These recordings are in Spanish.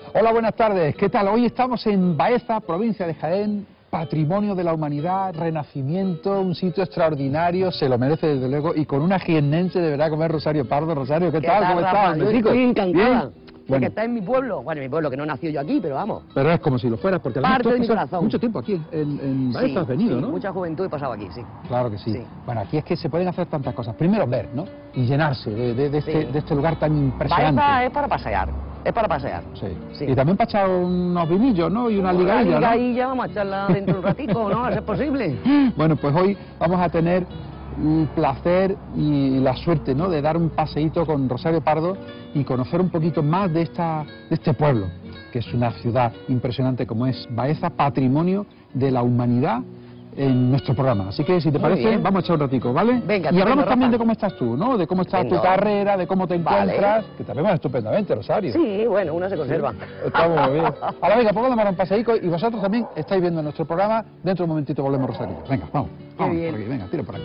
Hola, buenas tardes. ¿Qué tal? Hoy estamos en Baeza, provincia de Jaén, patrimonio de la humanidad, renacimiento, un sitio extraordinario, se lo merece desde luego, y con una jiennense de verdad como es Rosario Pardo. Rosario, ¿qué tal? ¿Cómo estás? Yo estoy encantada. ¿Bien? Porque está en mi pueblo. Bueno, mi pueblo, que no nació yo aquí, pero vamos. Pero es como si lo fueras, porque además Parte tú has de mi pasado corazón. mucho tiempo aquí, en Baeza Sí, has venido, sí, ¿no? mucha juventud he pasado aquí, sí. Claro que sí. Sí. Bueno, aquí es que se pueden hacer tantas cosas. Primero ver, ¿no? Y llenarse de Sí. este lugar tan impresionante. Baeza es para pasear. Es para pasear. Sí. Sí. Y también para echar unos vinillos, ¿no? Y una ligadilla, Una ¿no? ligadilla, vamos a echarla dentro un ratico, ¿no? A ser posible. Bueno, pues hoy vamos a tener el placer y la suerte, ¿no?, de dar un paseíto con Rosario Pardo y conocer un poquito más de este pueblo, que es una ciudad impresionante como es Baeza, patrimonio de la humanidad en nuestro programa. Así que, si te Muy parece, bien. vamos a echar un ratico, ¿vale? Venga, y hablamos estupendo, también Rafa. de cómo estás tú, ¿no? De cómo está tu Estupendo. carrera, de cómo te Vale. encuentras, que te vemos estupendamente, Rosario. Sí, bueno, una se conserva. Estamos muy bien. Ahora venga, pues vamos a dar un paseíco y vosotros también estáis viendo nuestro programa. Dentro de un momentito volvemos, Rosario. Venga, vamos. Qué Vamos bien. por aquí, venga, tira por aquí.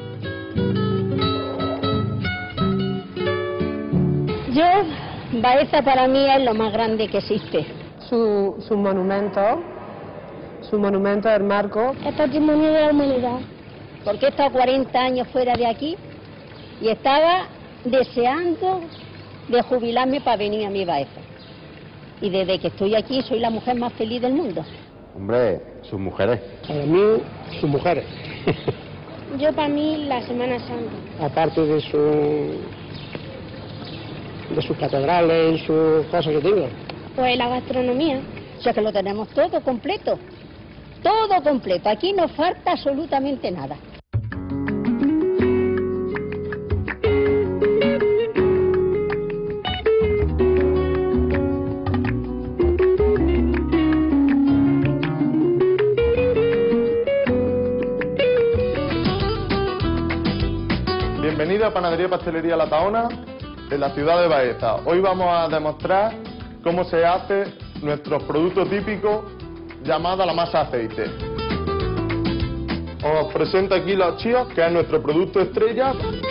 Yo, Baeza para mí es lo más grande que existe. Su monumento del marco. Es patrimonio de la humanidad. Porque he estado 40 años fuera de aquí y estaba deseando de jubilarme para venir a mi Baeza. Y desde que estoy aquí soy la mujer más feliz del mundo. Hombre, sus mujeres. Para mí, sus mujeres, Yo para mí la Semana Santa. aparte de sus catedrales y sus cosas que tengo. Pues la gastronomía. O sea que lo tenemos todo completo. Todo completo. Aquí no falta absolutamente nada. Bienvenido a Panadería y Pastelería La Tahona, en la ciudad de Baeza. Hoy vamos a demostrar cómo se hace nuestro producto típico llamado la masa aceite. Os presento aquí los chíos, que es nuestro producto estrella.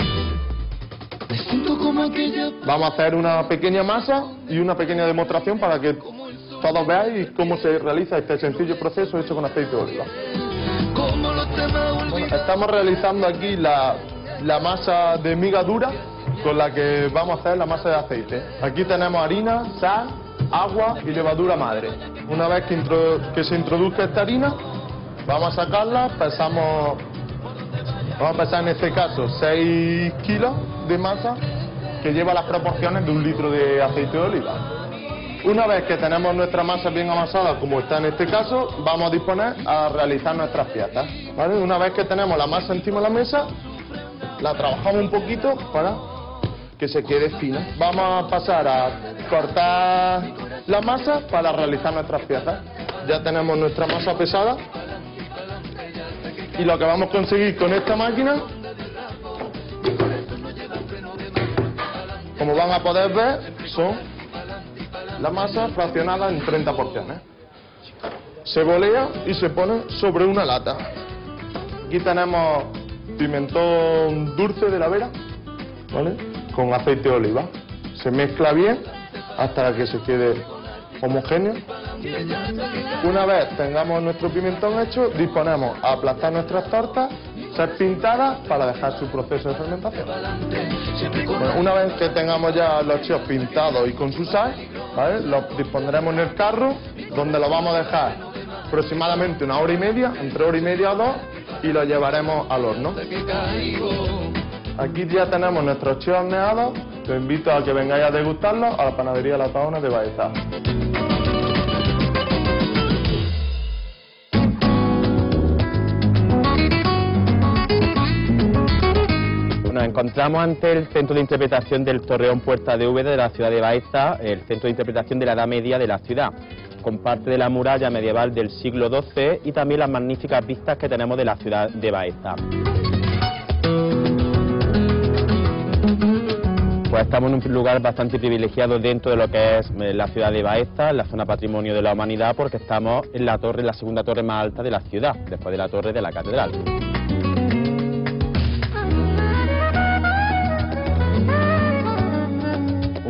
Vamos a hacer una pequeña masa y una pequeña demostración para que todos veáis cómo se realiza este sencillo proceso hecho con aceite de oliva. Bueno, estamos realizando aquí la masa de miga dura con la que vamos a hacer la masa de aceite. Aquí tenemos harina, sal, agua y levadura madre. Una vez que se introduzca esta harina, vamos a sacarla, vamos a pesar en este caso 6 kilos de masa, que lleva las proporciones de 1 litro de aceite de oliva. Una vez que tenemos nuestra masa bien amasada, como está en este caso, vamos a disponer a realizar nuestras piezas, ¿vale? Una vez que tenemos la masa encima de la mesa, la trabajamos un poquito para que se quede fina. Vamos a pasar a cortar la masa para realizar nuestras piezas. Ya tenemos nuestra masa pesada y lo que vamos a conseguir con esta máquina, como van a poder ver, son la masa fraccionada en 30 porciones. Se bolea y se pone sobre una lata. Aquí tenemos pimentón dulce de la Vera, ¿vale?, con aceite de oliva. Se mezcla bien hasta que se quede homogéneo. Una vez tengamos nuestro pimentón hecho, disponemos a aplastar nuestras tortas, ser pintadas para dejar su proceso de fermentación. Bueno, una vez que tengamos ya los chíos pintados y con su sal, ¿vale?, los dispondremos en el carro, donde los vamos a dejar aproximadamente 1 hora y media, entre 1 hora y media o 2, y los llevaremos al horno. Aquí ya tenemos nuestros chíos horneados. Os invito a que vengáis a degustarlos a la Panadería La Tahona de Baeza. Nos encontramos ante el Centro de Interpretación del Torreón Puerta de Úbeda de la ciudad de Baeza, el centro de interpretación de la Edad Media de la ciudad, con parte de la muralla medieval del siglo XII y también las magníficas vistas que tenemos de la ciudad de Baeza. Pues estamos en un lugar bastante privilegiado dentro de lo que es la ciudad de Baeza, la zona patrimonio de la humanidad, porque estamos en la torre, la segunda torre más alta de la ciudad, después de la torre de la catedral.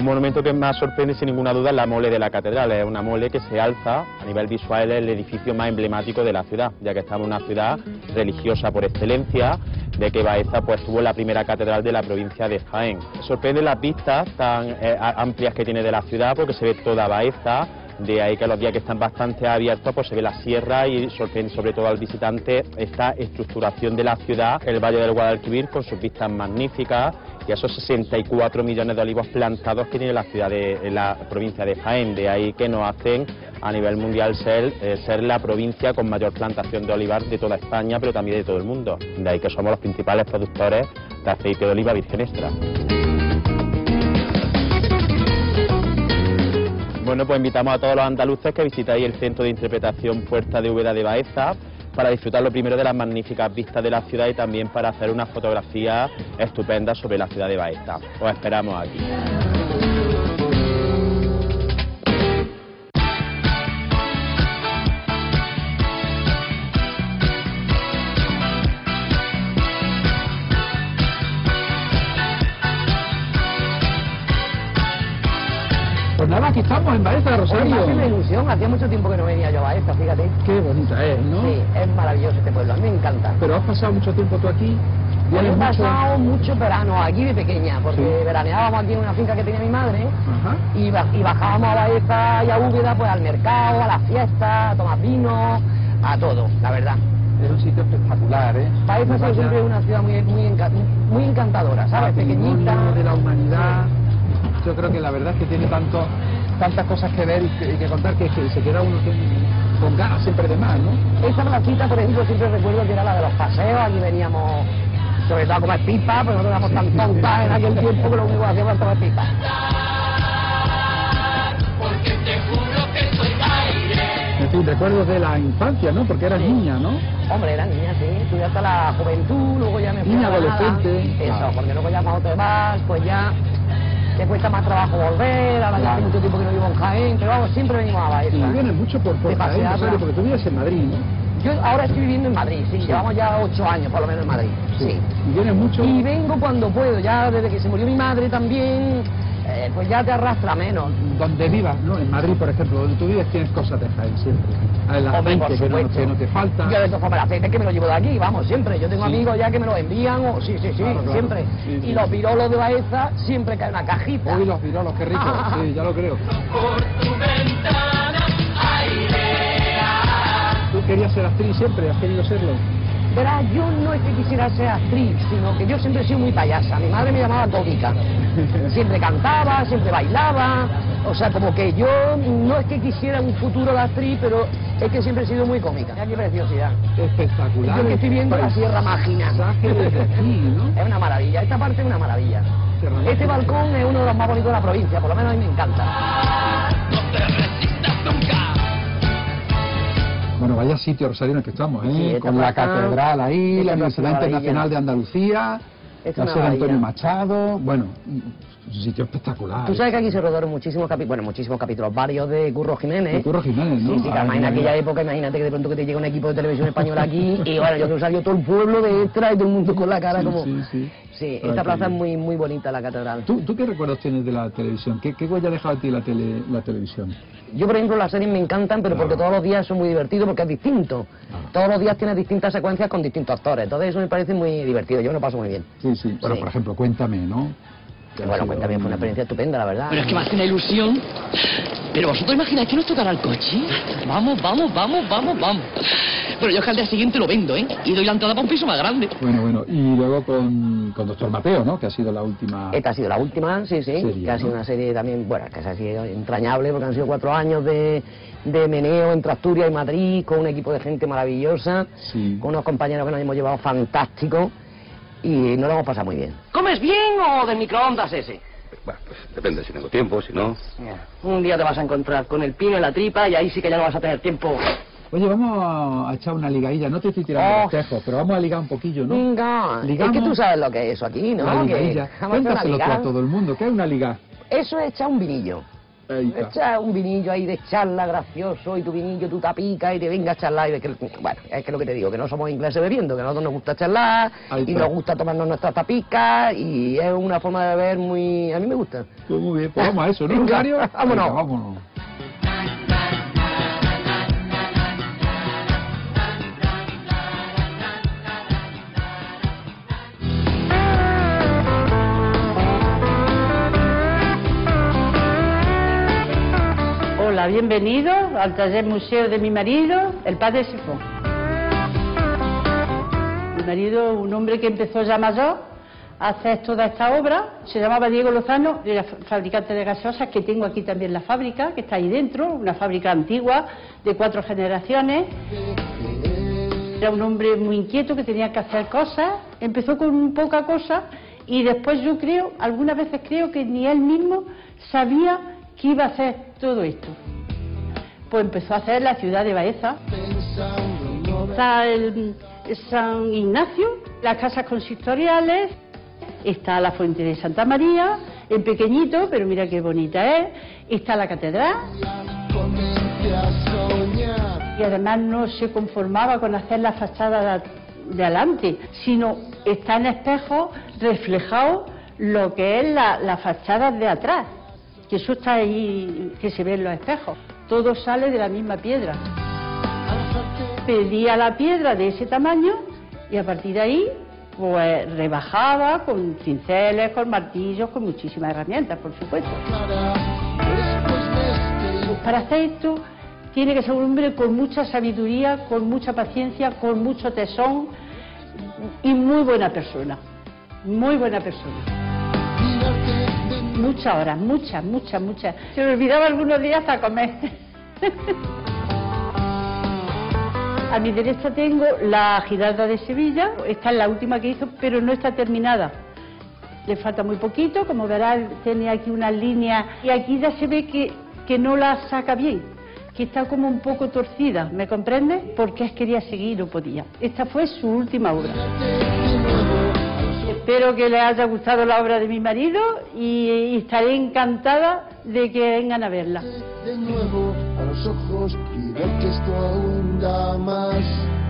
Un monumento que más sorprende sin ninguna duda es la mole de la catedral. Es una mole que se alza, a nivel visual es el edificio más emblemático de la ciudad, ya que estamos en una ciudad religiosa por excelencia, de que Baeza pues tuvo la primera catedral de la provincia de Jaén. Sorprende las vistas tan amplias que tiene de la ciudad, porque se ve toda Baeza. De ahí que los días que están bastante abiertos pues se ve la sierra y sorprende sobre todo al visitante esta estructuración de la ciudad, el Valle del Guadalquivir con sus vistas magníficas y esos 64 millones de olivos plantados que tiene la ciudad de la provincia de Jaén. De ahí que nos hacen a nivel mundial ser la provincia con mayor plantación de olivar de toda España, pero también de todo el mundo. De ahí que somos los principales productores de aceite de oliva virgen extra. Bueno, pues invitamos a todos los andaluces que visitáis el Centro de Interpretación Puerta de Úbeda de Baeza para disfrutar lo primero de las magníficas vistas de la ciudad y también para hacer una fotografía estupenda sobre la ciudad de Baeza. Os esperamos aquí. Pues nada, aquí estamos en Baeza, Rosario. Me hace una ilusión, hacía mucho tiempo que no venía yo a Baeza, fíjate. Qué bonita es, ¿no? Sí, es maravilloso este pueblo, a mí me encanta. Pero has pasado mucho tiempo tú aquí. Yo he ¿Vienes mucho? pasado mucho verano aquí de pequeña, porque Sí. veraneábamos aquí en una finca que tenía mi madre Ajá. y bajábamos a Baeza y a Úbeda pues al mercado, a las fiestas, a tomar vino, a todo, la verdad. Es un sitio espectacular, ¿eh? Baeza ha sido siempre una ciudad muy encantadora, ¿sabes? Pequeñita. Patrimonio de la humanidad. Yo creo que la verdad es que tiene tantas cosas que ver y que contar que se queda uno con ganas siempre de más, ¿no? Esa placita, por ejemplo, siempre recuerdo que era la de los paseos, aquí veníamos sobre todo a comer pipa, pero nosotros éramos tan tontas en aquel tiempo que lo único que hacíamos era tomar pipa. En fin, recuerdos de la infancia, ¿no? Porque eras niña, ¿no? Hombre, era niña, sí, estudié hasta la juventud, luego ya me fui Niña a Granada. adolescente. Eso, Claro. porque luego ya cuando te vas, pues ya te cuesta más trabajo volver, ahora ya Claro. hace mucho tiempo que no vivo en Jaén, pero vamos, siempre venimos a Baeza. Y vienes mucho por De Jaén, pasear, Rosario, ¿no? porque tú vives en Madrid, ¿no? Yo ahora estoy viviendo en Madrid, sí, llevamos ya 8 años por lo menos en Madrid, sí. Y vienes mucho. Y vengo cuando puedo, ya desde que se murió mi madre también, pues ya te arrastra menos. Donde vivas, ¿no? En Madrid, por ejemplo, donde tú vives tienes cosas de Jaén siempre. El Hombre, por aceite supuesto. que no te falta. Yo de todas formas el aceite es que me lo llevo de aquí, vamos, siempre. Yo tengo Sí. amigos ya que me lo envían, o sí, Claro, claro. siempre. Sí, sí. Y los virolos de Baeza siempre caen en una cajita. Uy, los virolos, qué rico. Sí, ya lo creo. ¿Tú querías ser actriz siempre? ¿Has querido serlo? Verás, yo no es que quisiera ser actriz, sino que yo siempre he sido muy payasa. Mi madre me llamaba cómica. Siempre cantaba, siempre bailaba. O sea, como que yo no es que quisiera un futuro de actriz, pero es que siempre he sido muy cómica. Mira qué preciosidad. Espectacular. Yo que estoy viendo la Sierra Mágina. Paisaje desde aquí, ¿no? Es una maravilla, esta parte es una maravilla. Sierra Mágina. Este balcón es uno de los más bonitos de la provincia, por lo menos a mí me encanta. Bueno, vaya sitio, Rosario, en el que estamos, ¿eh? Sí, esta Con la plaza- catedral ahí, esta la plaza Universidad maravilla. Internacional de Andalucía, Es la una sede Antonio maravilla. Machado. Bueno, un sitio espectacular. Tú sabes que aquí se rodaron muchísimos capítulos, varios de Curro Jiménez. De Curro Jiménez, ¿no? Sí, sí, que además en mira, aquella mira. época, imagínate que de pronto que te llega un equipo de televisión española aquí y bueno, yo creo que salió todo el pueblo de extra y todo el mundo con la cara Sí, como... sí, sí. Sí, Ah, esta qué plaza es bien. muy muy bonita, la catedral. ¿Tú qué recuerdos tienes de la televisión? ¿Qué huella ha dejado a ti la televisión? Yo, por ejemplo, las series me encantan, pero porque todos los días son muy divertidos, porque es distinto. Todos los días tienes distintas secuencias con distintos actores, entonces eso me parece muy divertido, yo me lo paso muy bien. Sí, sí. Bueno, Sí. por ejemplo, Cuéntame, ¿no? Que ha Bueno, sido pues también fue una experiencia estupenda, la verdad. Pero es que me hace una ilusión. Pero vosotros imagináis que nos tocará el coche. Vamos. Pero yo es que al día siguiente lo vendo, ¿eh? Y doy la entrada para un piso más grande. Bueno, y luego con Doctor Mateo, ¿no? Que ha sido la última... Esta ha sido la última, sí, Serie, que ha sido ¿no? una serie también, bueno, que ha sido entrañable porque han sido 4 años de meneo entre Asturias y Madrid, con un equipo de gente maravillosa, Sí. con unos compañeros que nos hemos llevado fantásticos y nos lo hemos pasado muy bien. ¿Comes bien o de microondas ese? Bueno, pues depende, si tengo tiempo, si no... Un día te vas a encontrar con el pino en la tripa y ahí sí que ya no vas a tener tiempo. Oye, vamos a echar una ligadilla. No te estoy tirando Oh. los tejos, pero vamos a ligar un poquillo, ¿no? Venga, Ligamos. es que tú sabes lo que es eso aquí, ¿no? Una Que ligadilla. vamos a hacer una Cuéntaselo tú liga. a todo el mundo. ¿Qué es una liga? Eso es echar un vinillo. Echa un vinillo ahí de charla gracioso y tu vinillo, tu tapica y te venga a charlar. Bueno, es que lo que te digo, que no somos ingleses bebiendo, que a nosotros nos gusta charlar y nos gusta tomarnos nuestras tapicas y es una forma de beber muy... A mí me gusta. Pues muy bien, pues vamos a eso, ¿no, Rosario? Vámonos. Venga, vámonos. Hola, bienvenidos al taller museo de mi marido, el padre Sifón. Mi marido, un hombre que empezó ya mayor a hacer toda esta obra, se llamaba Diego Lozano, era fabricante de gaseosas, que tengo aquí también la fábrica, que está ahí dentro, una fábrica antigua de 4 generaciones. Era un hombre muy inquieto que tenía que hacer cosas, empezó con poca cosa y después yo creo, algunas veces creo que ni él mismo sabía que iba a hacer todo esto. Pues empezó a hacer la ciudad de Baeza. Está el San Ignacio, las casas consistoriales, está la fuente de Santa María, en pequeñito, pero mira qué bonita es, está la catedral. Y además no se conformaba con hacer la fachada de adelante, sino está en espejo reflejado lo que es la fachada de atrás, que eso está ahí, que se ve en los espejos. Todo sale de la misma piedra. Pedía la piedra de ese tamaño y a partir de ahí pues rebajaba con cinceles, con martillos, con muchísimas herramientas, por supuesto. Pues para hacer esto tiene que ser un hombre con mucha sabiduría, con mucha paciencia, con mucho tesón y muy buena persona. Muy buena persona. Muchas horas, muchas. Se me olvidaba algunos días hasta comer. A mi derecha tengo la Giralda de Sevilla, esta es la última que hizo, pero no está terminada. Le falta muy poquito, como verás, tiene aquí unas líneas y aquí ya se ve que no la saca bien, que está como un poco torcida, ¿me comprendes? Porque quería seguir, no podía. Esta fue su última obra. Espero que les haya gustado la obra de mi marido y estaré encantada de que vengan a verla. De nuevo a los ojos y ver que esto aún da más.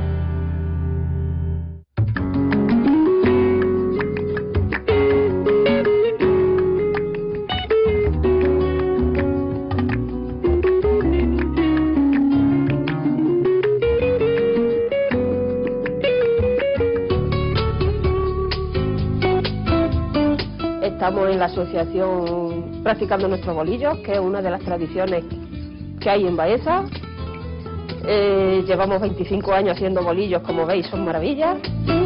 Estamos en la asociación practicando nuestros bolillos, que es una de las tradiciones que hay en Baeza. Llevamos 25 años haciendo bolillos, como veis, son maravillas.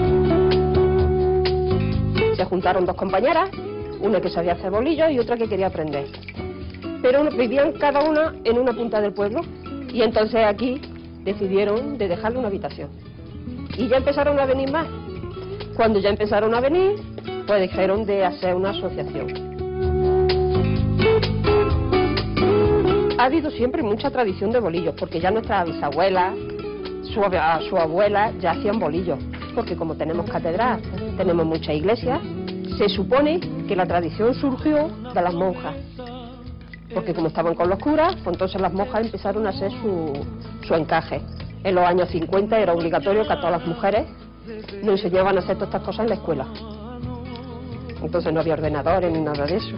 Se juntaron 2 compañeras, una que sabía hacer bolillos y otra que quería aprender. Pero vivían cada una en una punta del pueblo y entonces aquí decidieron de dejarle una habitación. Y ya empezaron a venir más. Cuando ya empezaron a venir, pues dijeron de hacer una asociación. Ha habido siempre mucha tradición de bolillos, porque ya nuestras bisabuelas, su abuela ya hacían bolillos, porque como tenemos catedral, tenemos muchas iglesias, se supone que la tradición surgió de las monjas, porque como estaban con los curas, pues entonces las monjas empezaron a hacer su encaje. En los años 50 era obligatorio que a todas las mujeres nos enseñaban a hacer todas estas cosas en la escuela. Entonces no había ordenadores ni nada de eso.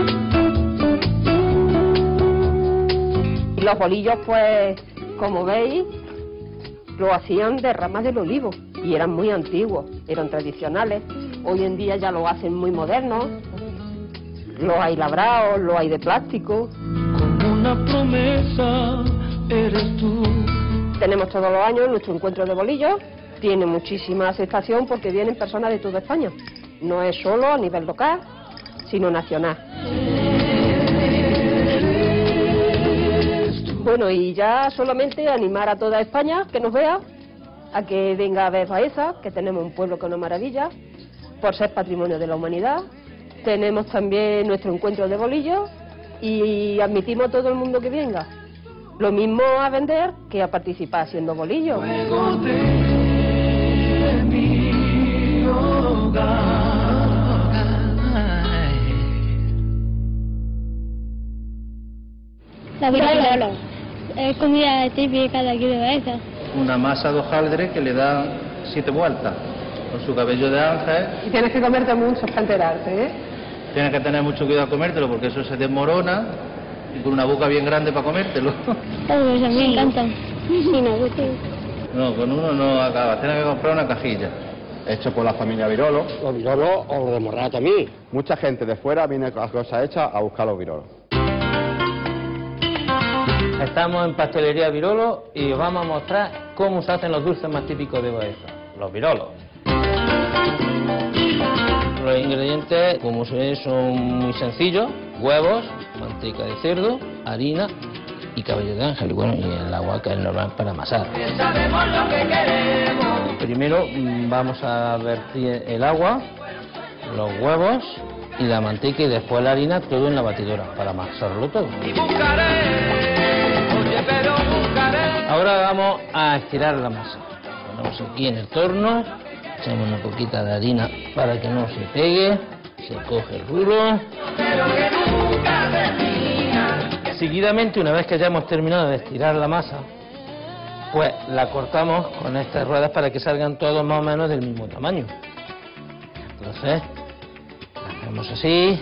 Y los bolillos, pues, como veis, lo hacían de ramas del olivo y eran muy antiguos, eran tradicionales. Hoy en día ya lo hacen muy modernos, los hay labrados, los hay de plástico. Como una promesa eres tú. Tenemos todos los años nuestro encuentro de bolillos, tiene muchísima aceptación porque vienen personas de toda España. No es solo a nivel local, sino nacional. Bueno, y ya solamente animar a toda España que nos vea, a que venga a ver Baeza, que tenemos un pueblo que es una maravilla, por ser patrimonio de la humanidad. Tenemos también nuestro encuentro de bolillos y admitimos a todo el mundo que venga. Lo mismo a vender que a participar haciendo bolillos. La virola. Es comida típica de aquí de Baeza. Una masa de hojaldre que le da 7 vueltas con su cabello de ángel. Y tienes que comerte mucho para enterarte, ¿eh? Tienes que tener mucho cuidado a comértelo porque eso se desmorona y con una boca bien grande para comértelo. Pues a mí me encantan. Sí, me gusta. No, con uno no acabas, tienes que comprar una cajilla. Hecho por la familia Virolo. Los virolos o los de Morralla también. Mucha gente de fuera viene con las cosas hechas a buscar los virolos. Estamos en Pastelería Virolo y os vamos a mostrar cómo se hacen los dulces más típicos de Baeza, los virolos. Los ingredientes, como se ve, son muy sencillos: huevos, manteca de cerdo, harina y cabello de ángel, y bueno, y el agua que es normal para amasar. Primero vamos a vertir el agua, los huevos y la manteca y después la harina, todo en la batidora para amasarlo todo. Ahora vamos a estirar la masa. Ponemos aquí en el torno, echamos una poquita de harina para que no se pegue, se coge el rulo. Seguidamente, una vez que ya hemos terminado de estirar la masa, pues la cortamos con estas ruedas para que salgan todos más o menos del mismo tamaño. Entonces, la hacemos así.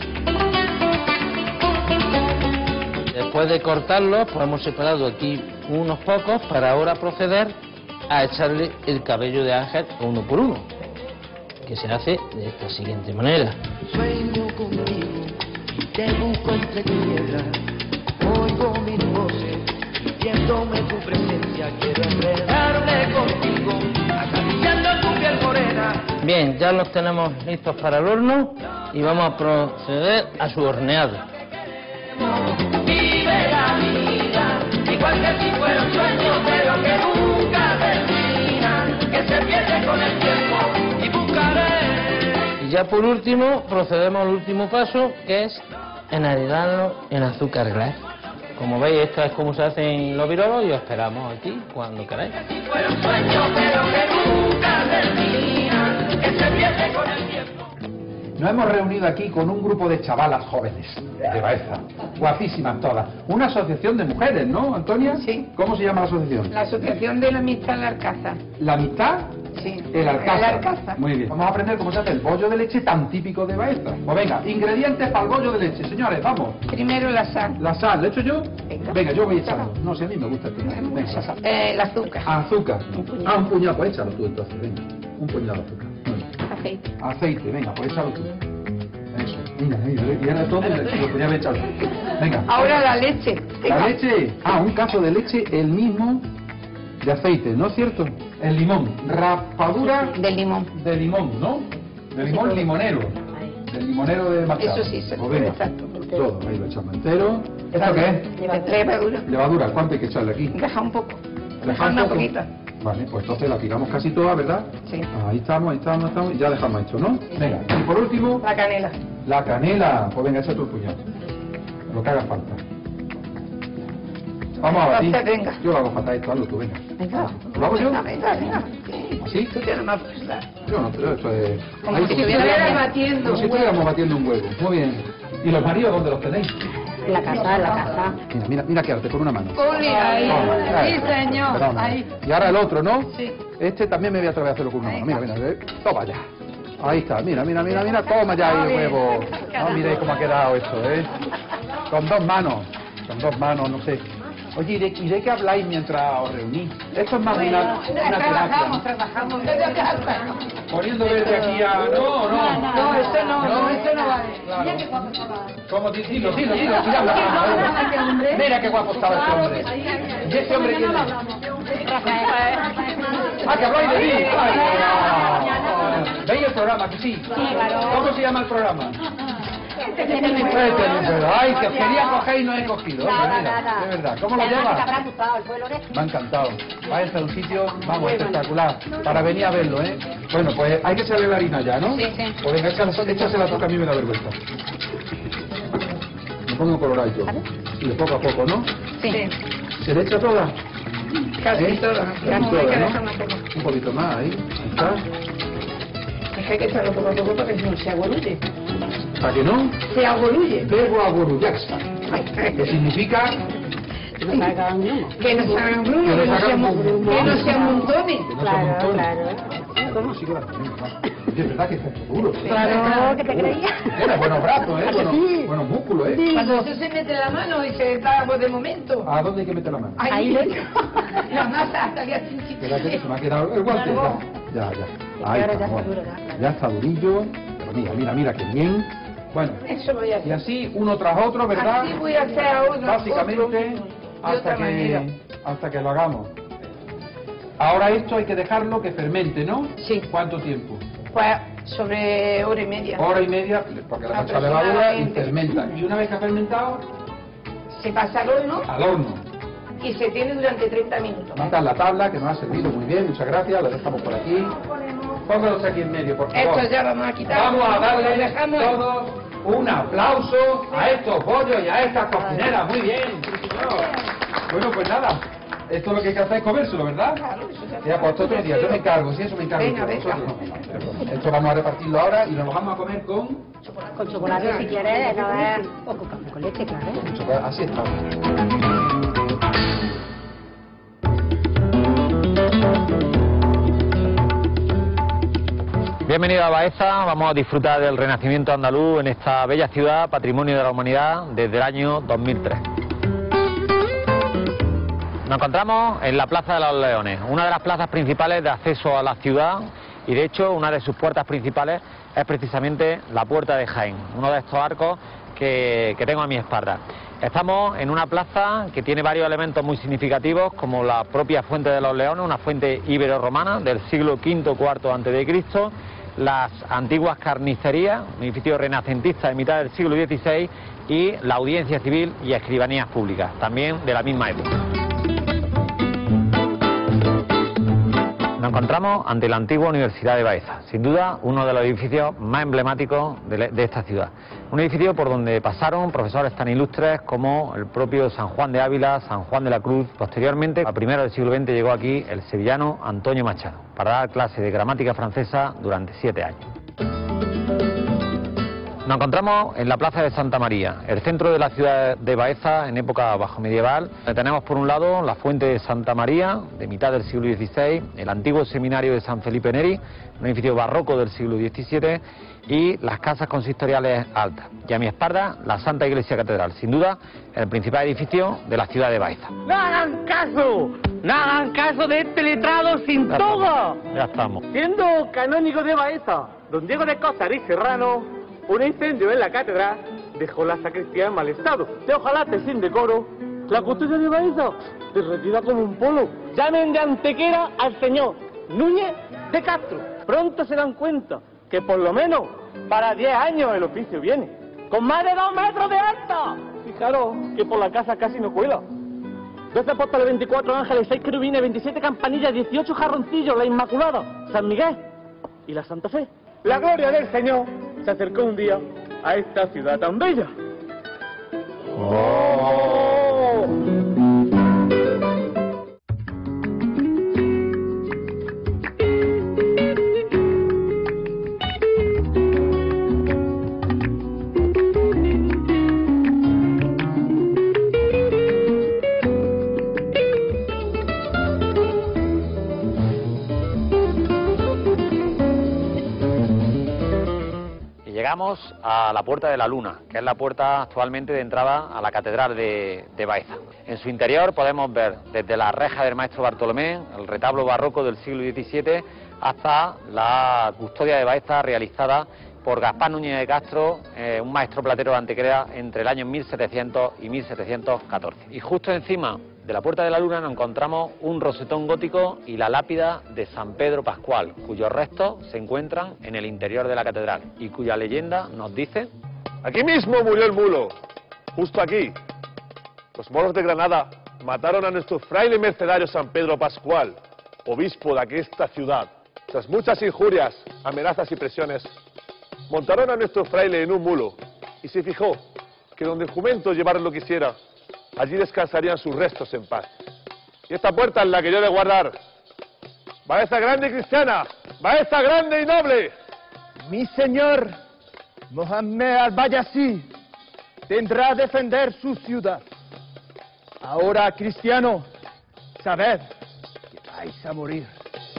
Después de cortarlos, pues hemos separado aquí unos pocos para ahora proceder a echarle el cabello de ángel uno por uno, que se hace de esta siguiente manera. Sueño contigo y te busco entre tierra, oigo mis voces, sintiéndome tu presencia, quiero enredarme contigo, acariciando tu piel morena. Bien, ya los tenemos listos para el horno y vamos a proceder a su horneado. Vive la vida, igual que si fuera un sueño, pero que nunca termina, que se pierde con el tiempo y buscaré. Y ya por último, procedemos al último paso, que es enharidarlo en azúcar glass. Como veis, esto es como se hacen los virolos y os esperamos aquí cuando queráis. Si fuera un sueño, pero que nunca termina, que se pierde con el tiempo. Nos hemos reunido aquí con un grupo de chavalas jóvenes de Baeza, guapísimas todas. Una asociación de mujeres, ¿no, Antonia? Sí. ¿Cómo se llama la asociación? La Asociación de la Amistad en la Alcázar. ¿La amistad? Sí. El Alcázar. El Alcázar. Muy bien. Vamos a aprender cómo se hace el bollo de leche tan típico de Baeza. Pues venga, ingredientes para el bollo de leche, señores, vamos. Primero la sal. ¿La sal? ¿Le echo yo? Venga, yo voy a echarlo. No sé, a mí me gusta el primero. Venga, la sal. El azúcar. Azúcar. Un puñado, pues échalo tú entonces, venga. Un puñado de azúcar. Aceite. Aceite, venga, pues échalo tú. Eso, mira, y ahora todo lo podía haber echado. Venga. Ahora la leche. Venga. La leche, un cazo de leche, el mismo de aceite, ¿no es cierto? El limón, rapadura del limón. De limón, ¿no? De limón limonero. Del limonero de Machado. Eso sí, exacto. Todo, ahí lo echamos entero. ¿Esto qué es? Levadura. Levadura, ¿cuánto hay que echarle aquí? Deja un poco. Deja una poco. poquita. Vale, pues entonces la tiramos casi toda, ¿verdad? Sí. Ahí estamos, y ya dejamos esto, ¿no? Venga, y por último... La canela. La canela, pues venga, echa tu puñado. Lo que haga falta. Vamos a batir. Venga. Yo lo hago fatal esto, hazlo tú, venga. Venga. ¿Lo hago yo? Venga. ¿Sí? Tú tienes más fuerza. Yo no, pero esto es... Como si estuvieras batiendo Como si estuviéramos batiendo un huevo. Muy bien. ¿Y los maridos dónde los tenéis? En la casa. Mira qué arte, con una mano. Ole, ahí. Sí, señor. Perdona. Ahí. Y ahora el otro, ¿no? Sí. Este también me voy a atrever a hacerlo con una mano. Mira, toma ya. Ahí está, mira, toma ya ahí el huevo. No miréis cómo ha quedado esto, ¿eh? Con dos manos, no sé. Oye, ¿y de qué habláis mientras os reunís? Esto es más una terapia. Trabajamos. Poniendo verde aquí a... No, este no vale. Claro. ¿Cómo te dilo, mira qué guapo estaba este hombre. ¿Y este hombre quién es? Ah, que habláis de mí. ¿Veis el programa? Que sí. ¿Cómo se llama el programa? Ay, que quería coger y no he cogido. Mira, de verdad. ¿Cómo lo llevas? Me ha encantado. Va a ser un sitio, vamos, espectacular. Para venir a verlo, ¿eh? Bueno, pues hay que echarle la harina ya, ¿no? Sí. Pues venga, échasela toca, a mí me da vergüenza. Me pongo colorado yo. Y de poco a poco, ¿no? Sí. ¿Se le echa toda? Casi toda. Un poquito más, ahí está. Es que hay que echarlo poco a poco para que no se agolulle. ¿Para que no? Se agolulle. Verbo agorullarse. Que significa Que no salgan grumos. Que no salgan grumos, que no sean montones. Claro, claro. Es verdad que es duro. Claro, que te creía. Tiene buenos brazos, buenos músculos, Cuando eso se mete la mano y se da pues, de momento. ¿A dónde hay que meter la mano? Ahí dentro. La masa hasta que hace Espera que se me ha quedado el guante. Ya. Ahí está, ya está durillo. Pero mira, que bien. Bueno, eso voy a hacer. Y así uno tras otro, ¿verdad? Así voy a hacer ahora. Básicamente, hasta que lo hagamos. Ahora esto hay que dejarlo que fermente, ¿no? Sí. ¿Cuánto tiempo? Pues sobre hora y media. Hora y media, porque la echa levadura y fermenta. Y una vez que ha fermentado, se pasa al horno. Al horno. Y se tiene durante 30 minutos. Esta es la tabla que nos ha servido muy bien, muchas gracias, la dejamos por aquí. Póngalos aquí en medio, por favor. Esto ya vamos a quitar. Vamos a darle todos un aplauso a estos bollos y a estas cocineras, muy bien. Bueno, pues nada. Esto es lo que hay que hacer es comérselo, ¿verdad? Claro, ya, pues otro día, yo me encargo, si eso me encargo. Venga, Esto vamos a repartirlo ahora y nos lo vamos a comer con chocolate si quieres, no es... O con leche, claro. Así está. Bienvenido a Baeza, vamos a disfrutar del renacimiento andaluz en esta bella ciudad, patrimonio de la humanidad desde el año 2003. Nos encontramos en la Plaza de los Leones, una de las plazas principales de acceso a la ciudad y de hecho una de sus puertas principales es precisamente la Puerta de Jaén, uno de estos arcos que tengo a mi espalda. Estamos en una plaza que tiene varios elementos muy significativos como la propia Fuente de los Leones, una fuente ibero-romana del siglo V-IV a.C., las antiguas carnicerías, un edificio renacentista de mitad del siglo XVI y la audiencia civil y escribanías públicas, también de la misma época. Nos encontramos ante la antigua Universidad de Baeza, sin duda uno de los edificios más emblemáticos de esta ciudad. Un edificio por donde pasaron profesores tan ilustres como el propio San Juan de Ávila, San Juan de la Cruz. Posteriormente, a primeros del siglo XX, llegó aquí el sevillano Antonio Machado para dar clase de gramática francesa durante 7 años. Nos encontramos en la Plaza de Santa María, el centro de la ciudad de Baeza en época bajomedieval. Tenemos por un lado la Fuente de Santa María, de mitad del siglo XVI, el antiguo seminario de San Felipe Neri, un edificio barroco del siglo XVII, y las casas consistoriales altas. Y a mi espalda, la Santa Iglesia Catedral, sin duda, el principal edificio de la ciudad de Baeza. ¡No hagan caso! ¡No hagan caso de este letrado sin toga! Ya estamos. Siendo canónigo de Baeza, don Diego de Cózar y Serrano, un incendio en la catedral dejó la sacristía en mal estado. De ojalate sin decoro, la custodia de Baeza derretida como un polo. Llamen de Antequera al señor Núñez de Castro. Pronto se dan cuenta que por lo menos para 10 años el oficio viene. Con más de 2 metros de alto. Fijaros que por la casa casi no cuela. 12 apóstoles, 24 ángeles, 6 querubines, 27 campanillas, 18 jarroncillos, la Inmaculada, San Miguel y la Santa Fe. La gloria del Señor se acercó un día a esta ciudad tan bella. ¡Oh! Llegamos a la Puerta de la Luna, que es la puerta actualmente de entrada a la Catedral de Baeza. En su interior podemos ver desde la reja del Maestro Bartolomé, el retablo barroco del siglo XVII, hasta la custodia de Baeza realizada por Gaspar Núñez de Castro, un maestro platero de Antequera entre el año 1700 y 1714. Y justo encima de la Puerta de la Luna nos encontramos un rosetón gótico y la lápida de San Pedro Pascual, cuyos restos se encuentran en el interior de la catedral y cuya leyenda nos dice: aquí mismo murió el mulo, justo aquí. Los moros de Granada mataron a nuestro fraile mercedario San Pedro Pascual, obispo de aquesta ciudad. Tras muchas injurias, amenazas y presiones, montaron a nuestro fraile en un mulo y se fijó que donde el jumento llevar lo quisiera, allí descansarían sus restos en paz. Y esta puerta es la que yo he de guardar. Baeza grande y cristiana, Baeza grande y noble. Mi señor, Mohamed al-Bayazí, tendrá a defender su ciudad. Ahora, cristiano, sabed que vais a morir.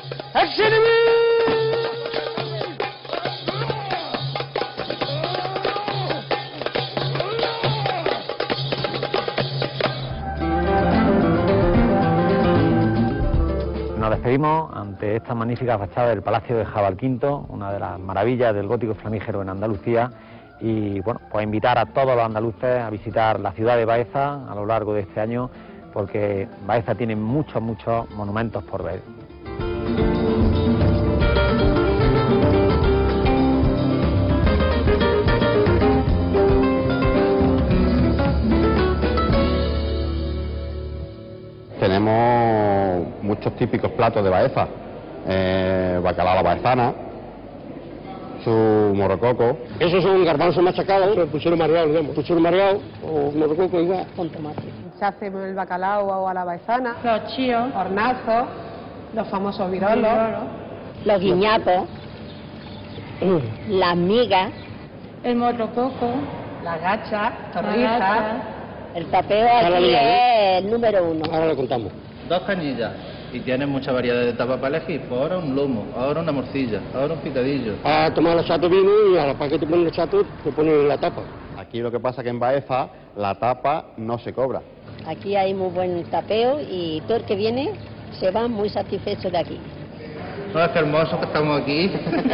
Nos despedimos ante esta magnífica fachada del Palacio de Jabalquinto, una de las maravillas del gótico flamígero en Andalucía, y bueno, pues invitar a todos los andaluces a visitar la ciudad de Baeza a lo largo de este año, porque Baeza tiene muchos monumentos por ver. Tenemos muchos típicos platos de Baeza, bacalao a la baezana, su morrococo. Esos son garbanzos machacados, puchero mareado, digamos. Puchero mareado o morrococo igual. Con tomate. Se hace el bacalao o a la baezana, Los chíos. hornazos, los famosos virolos, Los guiñapos, las migas, el morrococo, las gachas, la torrijas. gata. el tapeo Ahora aquí mira, es el número 1. Ahora lo contamos. 2 cañillas y tienes mucha variedad de tapas para elegir. Pues ahora un lomo, ahora una morcilla, ahora un picadillo. A tomar el chato vino y a la para que te ponen el chato te ponen la tapa. Aquí lo que pasa que en Baeza la tapa no se cobra. Aquí hay muy buen tapeo y todo el que viene se va muy satisfecho de aquí. No es que hermoso que estamos aquí.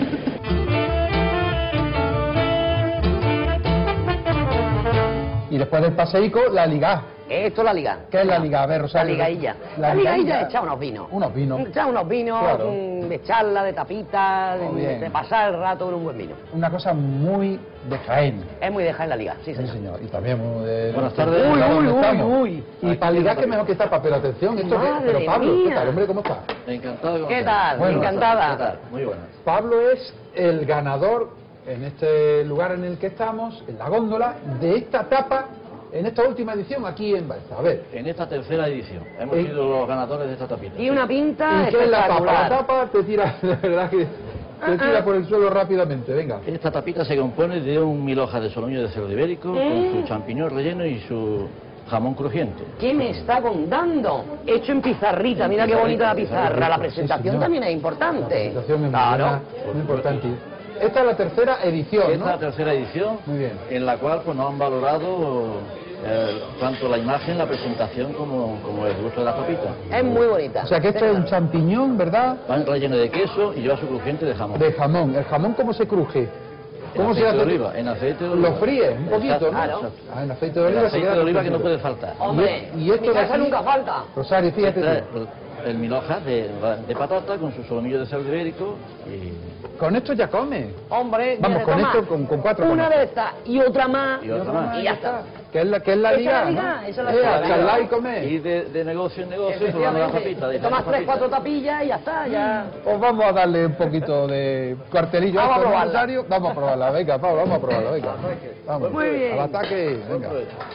Y después del paseico, la ligá. Esto es la liga. ¿Qué es la ligá? A ver, La Rosario. ligailla. La La ligailla ligailla. es echar unos vinos. Unos vinos. Echar unos vinos, Claro. de charla, de tapita, Muy bien. de pasar el rato con un buen vino. Una cosa muy de Jaén. Es muy dejar en la liga, sí, Sí, señor. señor. Y también muy de... Buenas tardes. Uy, ¿Dónde uy, estamos? uy. Y para ligar que mejor que tapa, pero atención, esto que... Madre Pero Pablo, ¿qué mía. tal, hombre? ¿Cómo está? Encantado. ¿Qué tal? Bueno, Encantada. ¿Qué tal? Muy buenas. Pablo es el ganador en este lugar en el que estamos, en la góndola, de esta tapa, en esta última edición aquí en Baeza. A ver, En esta tercera edición hemos ¿Y? sido los ganadores de esta tapita. Y una pinta ¿y qué es la tapa? La espectacular. tapa te tira, de verdad que te tira por el suelo rápidamente, venga. Esta tapita se compone de un 1000 hojas de solomillo de cerdo ibérico, con su champiñón relleno y su jamón crujiente. ¿Qué me está contando? Hecho en pizarrita, mira qué bonita la pizarra. La presentación señor. también es La importante. presentación es Claro. muy importante. Esta es la tercera edición, Esta es la ¿no? tercera edición, Muy bien. en la cual pues, nos han valorado tanto la imagen, la presentación, como el gusto de las papitas. Es muy bonita. O sea que esto es un champiñón, ¿verdad? Van relleno de queso y lleva su crujiente de jamón. De jamón. ¿El jamón cómo se cruje? ¿Cómo en se aceite hace? de oliva, en aceite de oliva. Lo fríes un poquito, Exacto, ¿no? exacto. Ah, en aceite de oliva. El se aceite queda de oliva que no perfecto. puede faltar. Hombre, Y esto mi de casa aquí- nunca falta. Rosario, fíjate Esta es tú. el 1000 hojas de patata con su solomillo de cerdo ibérico y Con esto ya come. Hombre, Vamos, mira, con toma, esto, con 4 una de estas y otra más. Y otra más. Y ya está. Que es la Esa liga, es la liga, ¿no? esa es la liga. charlar y comer. y de negocio en negocio probando las papitas. Te de tomas las 3, papitas. 4 tapillas y ya está, ya. Pues vamos a darle un poquito de cuartelillo Vamos a esto, ¿no, probarla. Rosario? Vamos a probarla, venga, Pablo, vamos a probarla, venga. Vamos, Muy bien. al ataque, venga.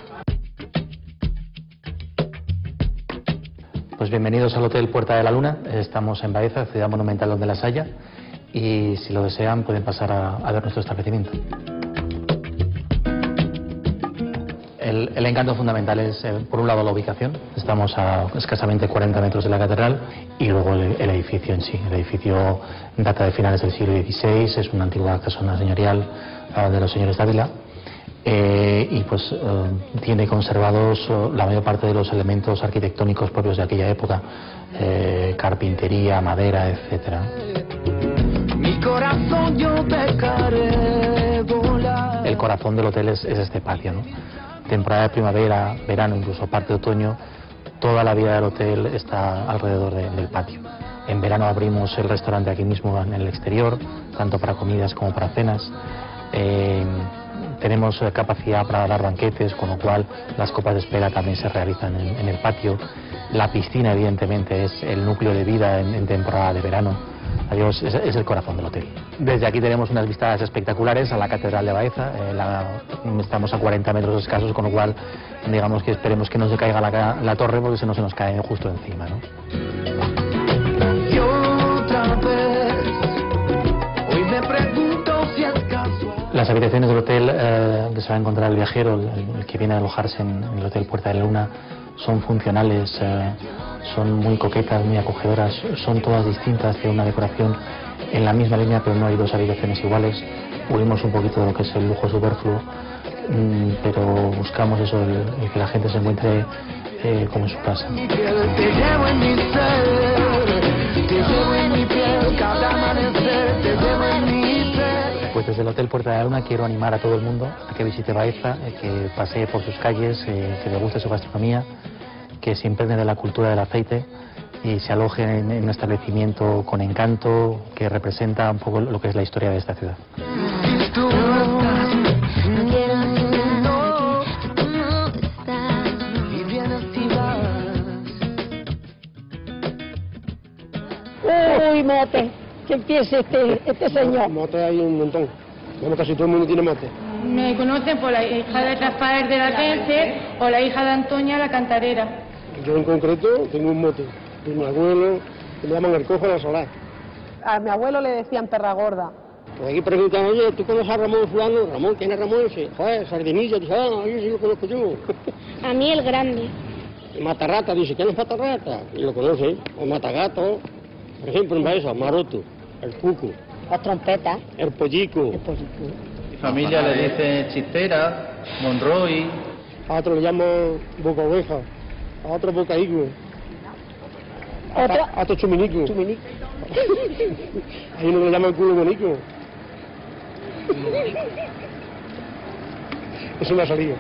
Pues bienvenidos al Hotel Puerta de la Luna. Estamos en Baeza, ciudad monumental donde las haya, y si lo desean pueden pasar a ver nuestro establecimiento. El encanto fundamental es, por un lado, la ubicación. Estamos a escasamente 40 metros de la catedral, y luego el edificio en sí. El edificio data de finales del siglo XVI, es una antigua casona señorial de los señores Dávila. Y pues tiene conservados la mayor parte de los elementos arquitectónicos propios de aquella época, carpintería, madera, etcétera. Mi corazón yo dejaré volar. El corazón del hotel es este patio, ¿no? Temporada de primavera, verano, incluso parte de otoño, toda la vida del hotel está alrededor del patio. En verano abrimos el restaurante aquí mismo en el exterior, tanto para comidas como para cenas. Tenemos capacidad para dar banquetes, con lo cual las copas de espera también se realizan en el patio. La piscina, evidentemente, es el núcleo de vida en temporada de verano. Adiós, es el corazón del hotel. Desde aquí tenemos unas vistas espectaculares a la Catedral de Baeza. Estamos a 40 metros escasos, con lo cual digamos que esperemos que no se caiga la torre, porque si no se nos cae justo encima, ¿no? Y otra vez, hoy me pregunto si es casual. Las habitaciones del hotel que se va a encontrar el viajero, el que viene a alojarse en el Hotel Puerta de la Luna, son funcionales, son muy coquetas, muy acogedoras, son todas distintas, tienen una decoración en la misma línea, pero no hay dos habitaciones iguales. Huimos un poquito de lo que es el lujo superfluo, pero buscamos eso, el que la gente se encuentre como en su casa. Pues desde el Hotel Puerta de la Luna quiero animar a todo el mundo a que visite Baeza, que pasee por sus calles, que le guste su gastronomía, que se impregne de la cultura del aceite y se aloje en un establecimiento con encanto que representa un poco lo que es la historia de esta ciudad. Uy, mote, que empiece este señor. Mote hay un montón. Bueno, casi todo el mundo tiene mote. Me conocen por la hija de Rafael de la Gente o la hija de Antonia la cantarera. Yo en concreto tengo un mote. De mi abuelo, que le llaman el cojo de la solar. A mi abuelo le decían perra gorda. Pues aquí preguntan, oye, ¿tú conoces a Ramón fulano? Ramón, ¿quién es Ramón ese? Joder, Sardinilla. Dice, yo sí lo conozco yo. A mí el grande. El Matarrata, dice, ¿quién es Matarrata? Y lo conoce. O Matagato, por ejemplo, en Baeza, Maroto, el Cuco. Las trompetas. El Pollico. El Pollico. Mi familia le dice Chistera, Monroy. A otro le llaman Boca Oveja. A otro Boca Higo. A otro Chuminico. Chuminico. Hay uno que le llaman Culo Bonico. Eso me ha salido.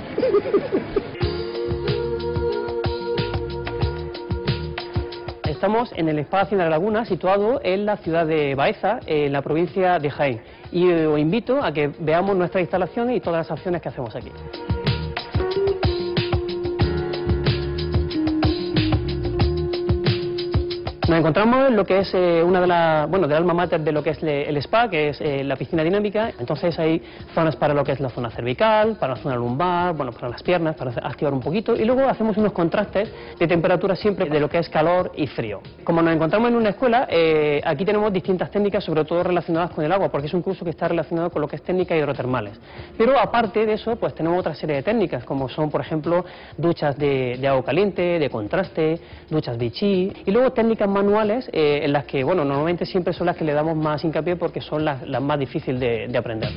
Estamos en el Spa Hacienda de la Laguna, situado en la ciudad de Baeza, en la provincia de Jaén. Y os invito a que veamos nuestras instalaciones y todas las acciones que hacemos aquí. Nos encontramos en lo que es una de las, del alma mater de lo que es el spa, que es la piscina dinámica. Entonces hay zonas para lo que es la zona cervical, para la zona lumbar, para las piernas, para activar un poquito. Y luego hacemos unos contrastes de temperatura siempre de lo que es calor y frío. Como nos encontramos en una escuela, aquí tenemos distintas técnicas, sobre todo relacionadas con el agua, porque es un curso que está relacionado con lo que es técnicas hidrotermales. Pero aparte de eso, pues tenemos otra serie de técnicas, como son, por ejemplo, duchas de agua caliente, de contraste, duchas vichy, y luego técnicas manuales en las que, normalmente siempre son las que le damos más hincapié porque son las más difíciles de aprender.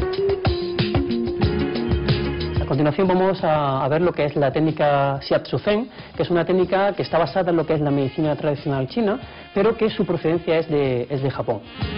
A continuación vamos a ver lo que es la técnica Shiatsu Zen, que es una técnica que está basada en lo que es la medicina tradicional china, pero que su procedencia es de Japón.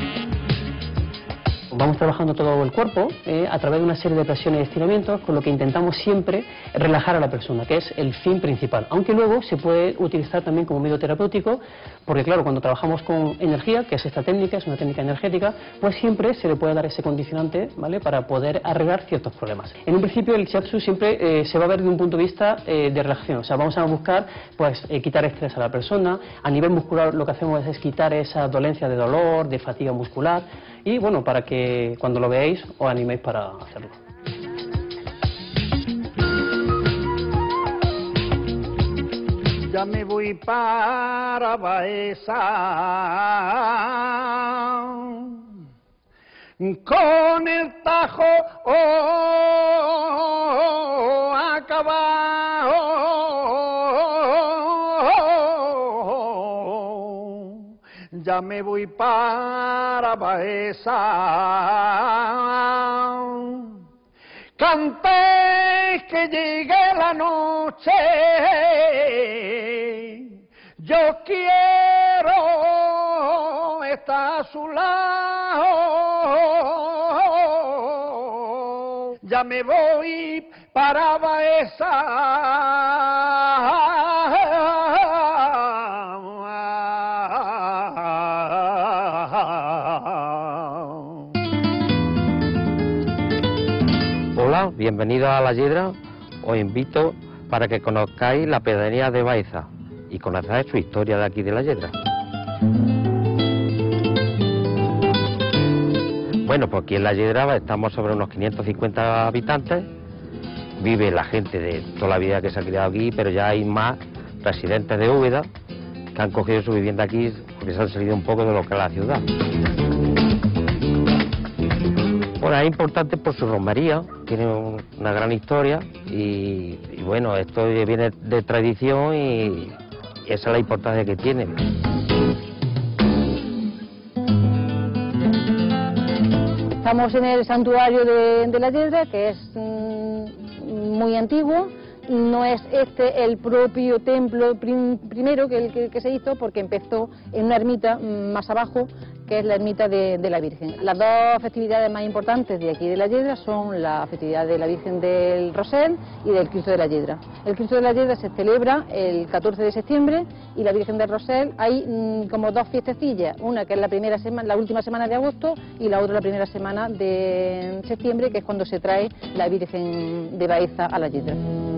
Vamos trabajando todo el cuerpo a través de una serie de presiones y estiramientos, con lo que intentamos siempre relajar a la persona, que es el fin principal. Aunque luego se puede utilizar también como medio terapéutico, porque claro, cuando trabajamos con energía, que es esta técnica, es una técnica energética, pues siempre se le puede dar ese condicionante, ¿vale?, para poder arreglar ciertos problemas. En un principio el shiatsu siempre se va a ver desde un punto de vista de relajación, o sea, vamos a buscar pues quitar estrés a la persona. A nivel muscular lo que hacemos es quitar esa dolencia de dolor, de fatiga muscular, y para que cuando lo veáis os animéis para hacerlo. Ya me voy para Baeza con el tajo acabado. Ya me voy para Baeza. Canté que llegue la noche. Yo quiero estar a su lado. Ya me voy para Baeza. Hola, bienvenidos a La Yedra. Os invito para que conozcáis la pedanía de Baeza y conozcáis su historia de aquí de La Yedra. Bueno, pues aquí en La Yedra estamos sobre unos 550 habitantes. Vive la gente de toda la vida que se ha criado aquí, pero ya hay más residentes de Úbeda que han cogido su vivienda aquí porque se han salido un poco de lo que es la ciudad. Bueno, es importante por su romería, tiene una gran historia y bueno, esto viene de tradición y esa es la importancia que tiene. Estamos en el santuario de la Yedra, que es muy antiguo. No es este el propio templo primero que se hizo, porque empezó en una ermita más abajo, que es la ermita de la Virgen. Las dos festividades más importantes de aquí de la Yedra son la festividad de la Virgen del Rosel y del Cristo de la Yedra. El Cristo de la Yedra se celebra el 14 de septiembre y la Virgen del Rosel hay como dos fiestecillas, una que es la última semana de agosto y la otra la primera semana de septiembre, que es cuando se trae la Virgen de Baeza a la Yedra.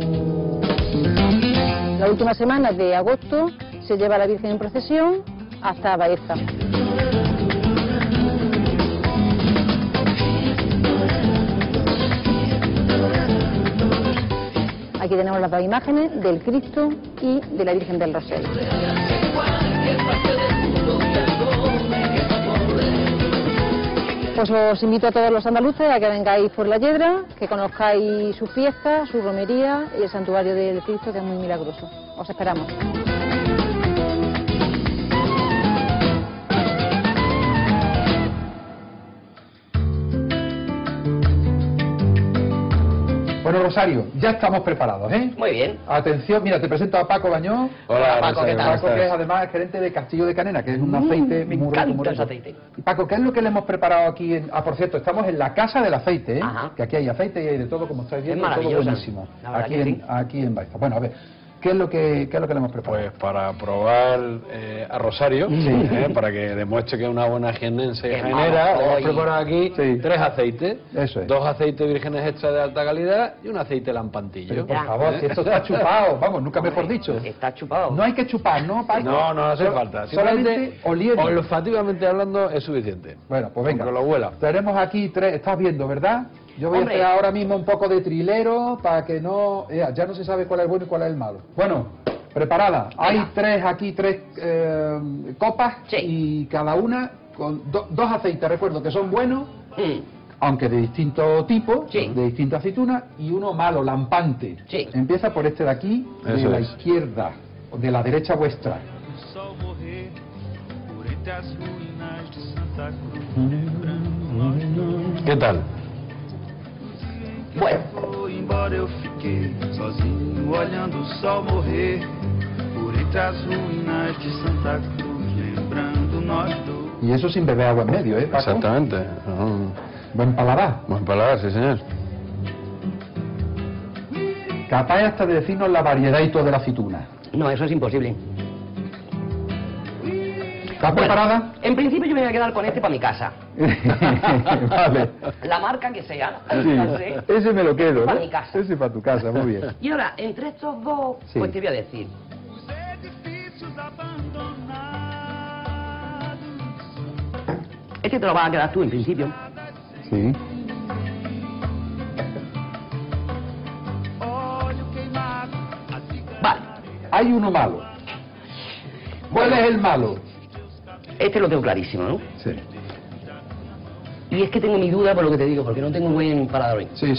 La última semana de agosto se lleva a la Virgen en procesión hasta Baeza. Aquí tenemos las dos imágenes del Cristo y de la Virgen del Rosel. Pues os invito a todos los andaluces a que vengáis por la Yedra, que conozcáis sus fiestas, su romería y el santuario del Cristo, que es muy milagroso. Os esperamos. Bueno, Rosario, ya estamos preparados, ¿eh? Muy bien. Atención, mira, te presento a Paco Bañó. Hola, Paco, ¿qué tal? Paco, que es además gerente de Castillo de Canena, que es un aceite me muy encanta rico. ese aceite. Y Paco, ¿qué es lo que le hemos preparado aquí? Por cierto, estamos en la Casa del Aceite, ¿eh? Ajá. Que aquí hay aceite y hay de todo, como estáis viendo, Es todo maravilloso. buenísimo. La verdad que sí. Aquí en Baeza. Bueno, a ver, ¿qué es lo que le hemos preparado? Pues para probar a Rosario, para que demuestre que es una buena jiennense y jaenera, hemos preparado aquí 3 aceites. Eso es. 2 aceites vírgenes extra de alta calidad y un aceite lampantillo. Pero, por favor, si esto está chupado, vamos, nunca mejor dicho. Está chupado. No hay que chupar, ¿no, Paco? No, no hace falta. Solamente oliendo. Olfativamente hablando es suficiente. Bueno, pues venga. Aunque lo huela. Tenemos aquí 3, estás viendo, ¿verdad? Yo voy a hacer ahora mismo un poco de trilero para que no... Ya no se sabe cuál es el bueno y cuál es el malo. Bueno, preparada. Hay 3 aquí, 3 copas y cada una con 2 aceites, recuerdo, que son buenos, aunque de distinto tipo, de distinta aceituna, y uno malo, lampante. Empieza por este de aquí, de la izquierda, de la derecha vuestra. ¿Qué tal? Bueno. Embora eu fiquei sozinho olhando o sol morrer por entre as ruínas de Santa Cruz, lembrando nós dois. Y eso sin beber agua en medio, ¿eh, Paco? Exactamente. Buen paladar. Buen paladar, sí, señor. Capaz hasta de decirnos la variedad y todo de la aceituna. No, eso es imposible. ¿Estás preparada? En principio yo me voy a quedar con este para mi casa. Vale. La marca que sea. Sí, No sé. ese me lo quedo, Para ¿no? mi casa. Ese para tu casa, muy bien. Y ahora, entre estos dos, Sí. pues te voy a decir. Este te lo vas a quedar tú en principio. Sí. Vale. Hay uno malo. ¿Cuál es el malo? Este lo tengo clarísimo, ¿no? Sí. Y es que tengo mi duda por lo que te digo, porque no tengo buen paladar hoy. Sí.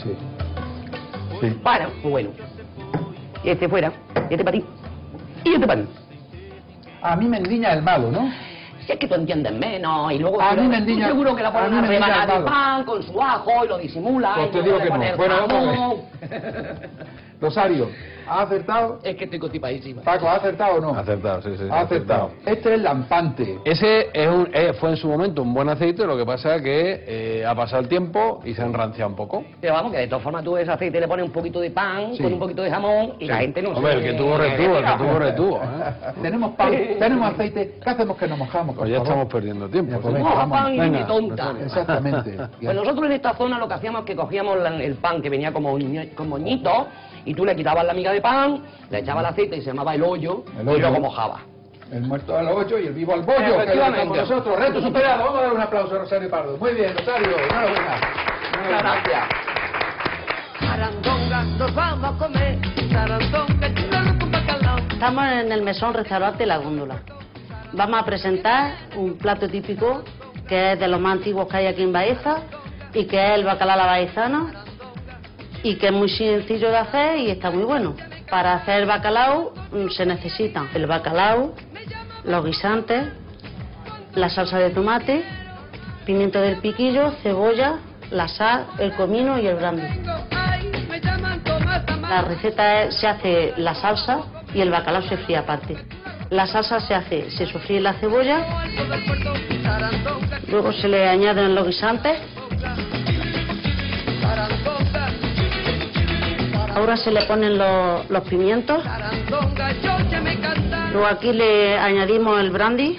Bueno, pues bueno. Este fuera, este para ti. Y este para mí. A mí me endiña el malo, ¿no? Si es que tú entiendes menos y luego A mí me endiña- seguro que la a ponen mí una me endiña rebanada de el malo. pan con su ajo y lo disimula. Pues y te luego digo le que pone no. el Bueno, vamos a jamón. Rosario, ¿has acertado? Es que estoy constipadísima. Paco, ¿has acertado o no? Acertado, sí. Ha acertado. Este es el lampante. Ese fue en su momento un buen aceite, lo que pasa es que ha pasado el tiempo y se ha enranciado un poco. Pero vamos, que de todas formas tú ese aceite le pones un poquito de pan Sí. con un poquito de jamón y la gente no Hombre, el que tuvo retuvo, Tenemos pan, tenemos aceite. ¿Qué hacemos que nos mojamos? Pues ya estamos perdiendo tiempo. pues ¿sí? venga, Moja vamos. pan y Venga, dime tonta. Rosario. Exactamente. Pues nosotros en esta zona lo que hacíamos es que cogíamos el pan que venía como moñito y tú le quitabas la miga de pan, le echabas el aceite y se llamaba el hoyo, El y hoyo. luego mojaba. El muerto al hoyo y el vivo al bollo, que lo Efectivamente. con nosotros. Reto superado. Vamos a dar un aplauso a Rosario Pardo. Muy bien, Rosario. Enhorabuena. Muchas gracias. Sarandonga, nos vamos a comer. Sarandonga, chulano con bacalao. Estamos en el mesón restaurante La Góndola. Vamos a presentar un plato típico que es de los más antiguos que hay aquí en Baeza, y que es el bacalao a la baezana y que es muy sencillo de hacer y está muy bueno. Para hacer el bacalao se necesitan el bacalao, los guisantes, la salsa de tomate, pimiento del piquillo, cebolla, la sal, el comino y el brandy. La receta se hace la salsa y el bacalao se fríe aparte. La salsa se sofríe la cebolla, luego se le añaden los guisantes. Ahora se le ponen los pimientos. Luego aquí le añadimos el brandy.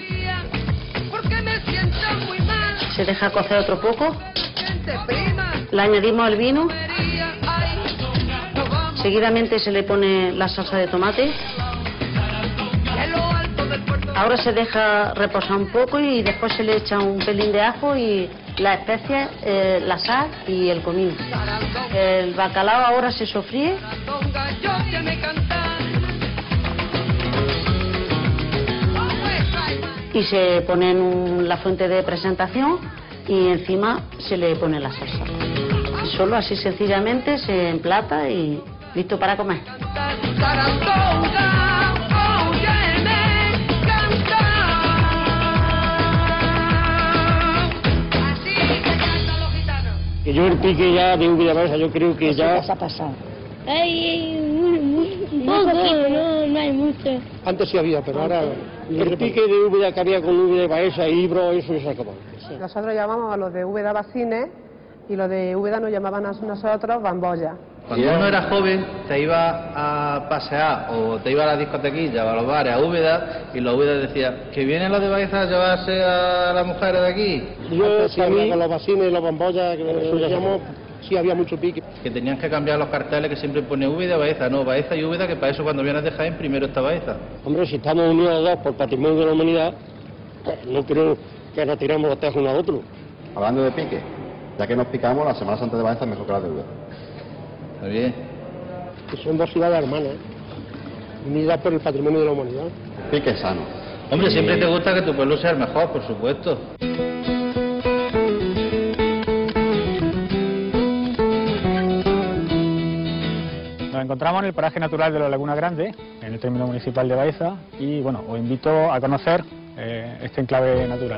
Se deja cocer otro poco. Le añadimos el vino. Seguidamente se le pone la salsa de tomate. Ahora se deja reposar un poco y después se le echa un pelín de ajo y las especias, la sal y el comino. El bacalao ahora se sofríe. Y se pone en la fuente de presentación y encima se le pone la salsa. Solo así sencillamente se emplata y listo para comer. Que yo el pique ya de Úbeda Baeza, yo creo que ya... ¿Qué ha pasado? Hay un poco, no hay mucho. Antes sí había, pero ahora... El pique de Úbeda que había con Úbeda Baeza y Ibro, eso se acabó. Nosotros llamamos a los de Úbeda Bacines y los de Úbeda nos llamaban a nosotros bamboya. Cuando uno era joven, te iba a pasear o te iba a la discotequilla o a los bares a Úbeda y los Úbeda decían que vienen los de Baeza a llevarse a las mujeres de aquí. Yo, si había con los Bacines y los bamboyas, que decíamos, sí había mucho pique. Que tenían que cambiar los carteles que siempre pone Úbeda, Baeza, no, Baeza y Úbeda, que para eso cuando vienes de Jaén primero está Baeza. Hombre, si estamos unidos los dos por patrimonio de la humanidad, no creo que nos tiramos los tejos uno a otro. Hablando de pique, ya que nos picamos, la Semana Santa de Baeza es mejor que la de Úbeda. Está bien. Que son dos ciudades hermanas, unidas por el patrimonio de la humanidad. Pique sano. Hombre, siempre te gusta que tu pueblo sea el mejor, por supuesto. Nos encontramos en el paraje natural de la Laguna Grande, en el término municipal de Baeza, y bueno, os invito a conocer este enclave natural.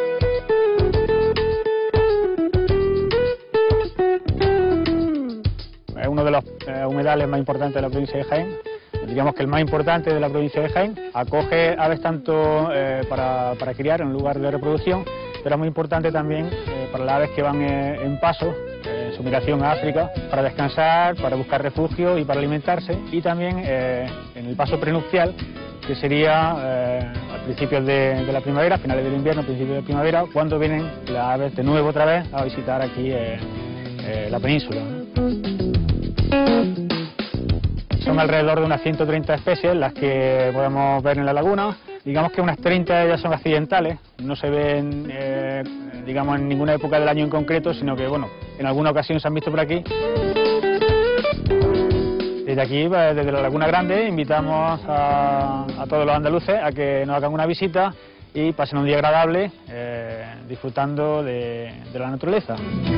Es uno de los humedales más importantes de la provincia de Jaén, digamos que el más importante de la provincia de Jaén. Acoge aves tanto para criar en un lugar de reproducción, pero es muy importante también para las aves que van en paso, en su migración a África, para descansar, para buscar refugio y para alimentarse, y también en el paso prenupcial, que sería a principios de la primavera, finales del invierno, principios de primavera, cuando vienen las aves de nuevo otra vez a visitar aquí la península, ¿no? Son alrededor de unas 130 especies las que podemos ver en la laguna. Digamos que unas 30 de ellas son accidentales, no se ven digamos en ninguna época del año en concreto, sino que bueno, en alguna ocasión se han visto por aquí. Desde aquí, desde la Laguna Grande, invitamos a todos los andaluces a que nos hagan una visita y pasen un día agradable disfrutando de la naturaleza.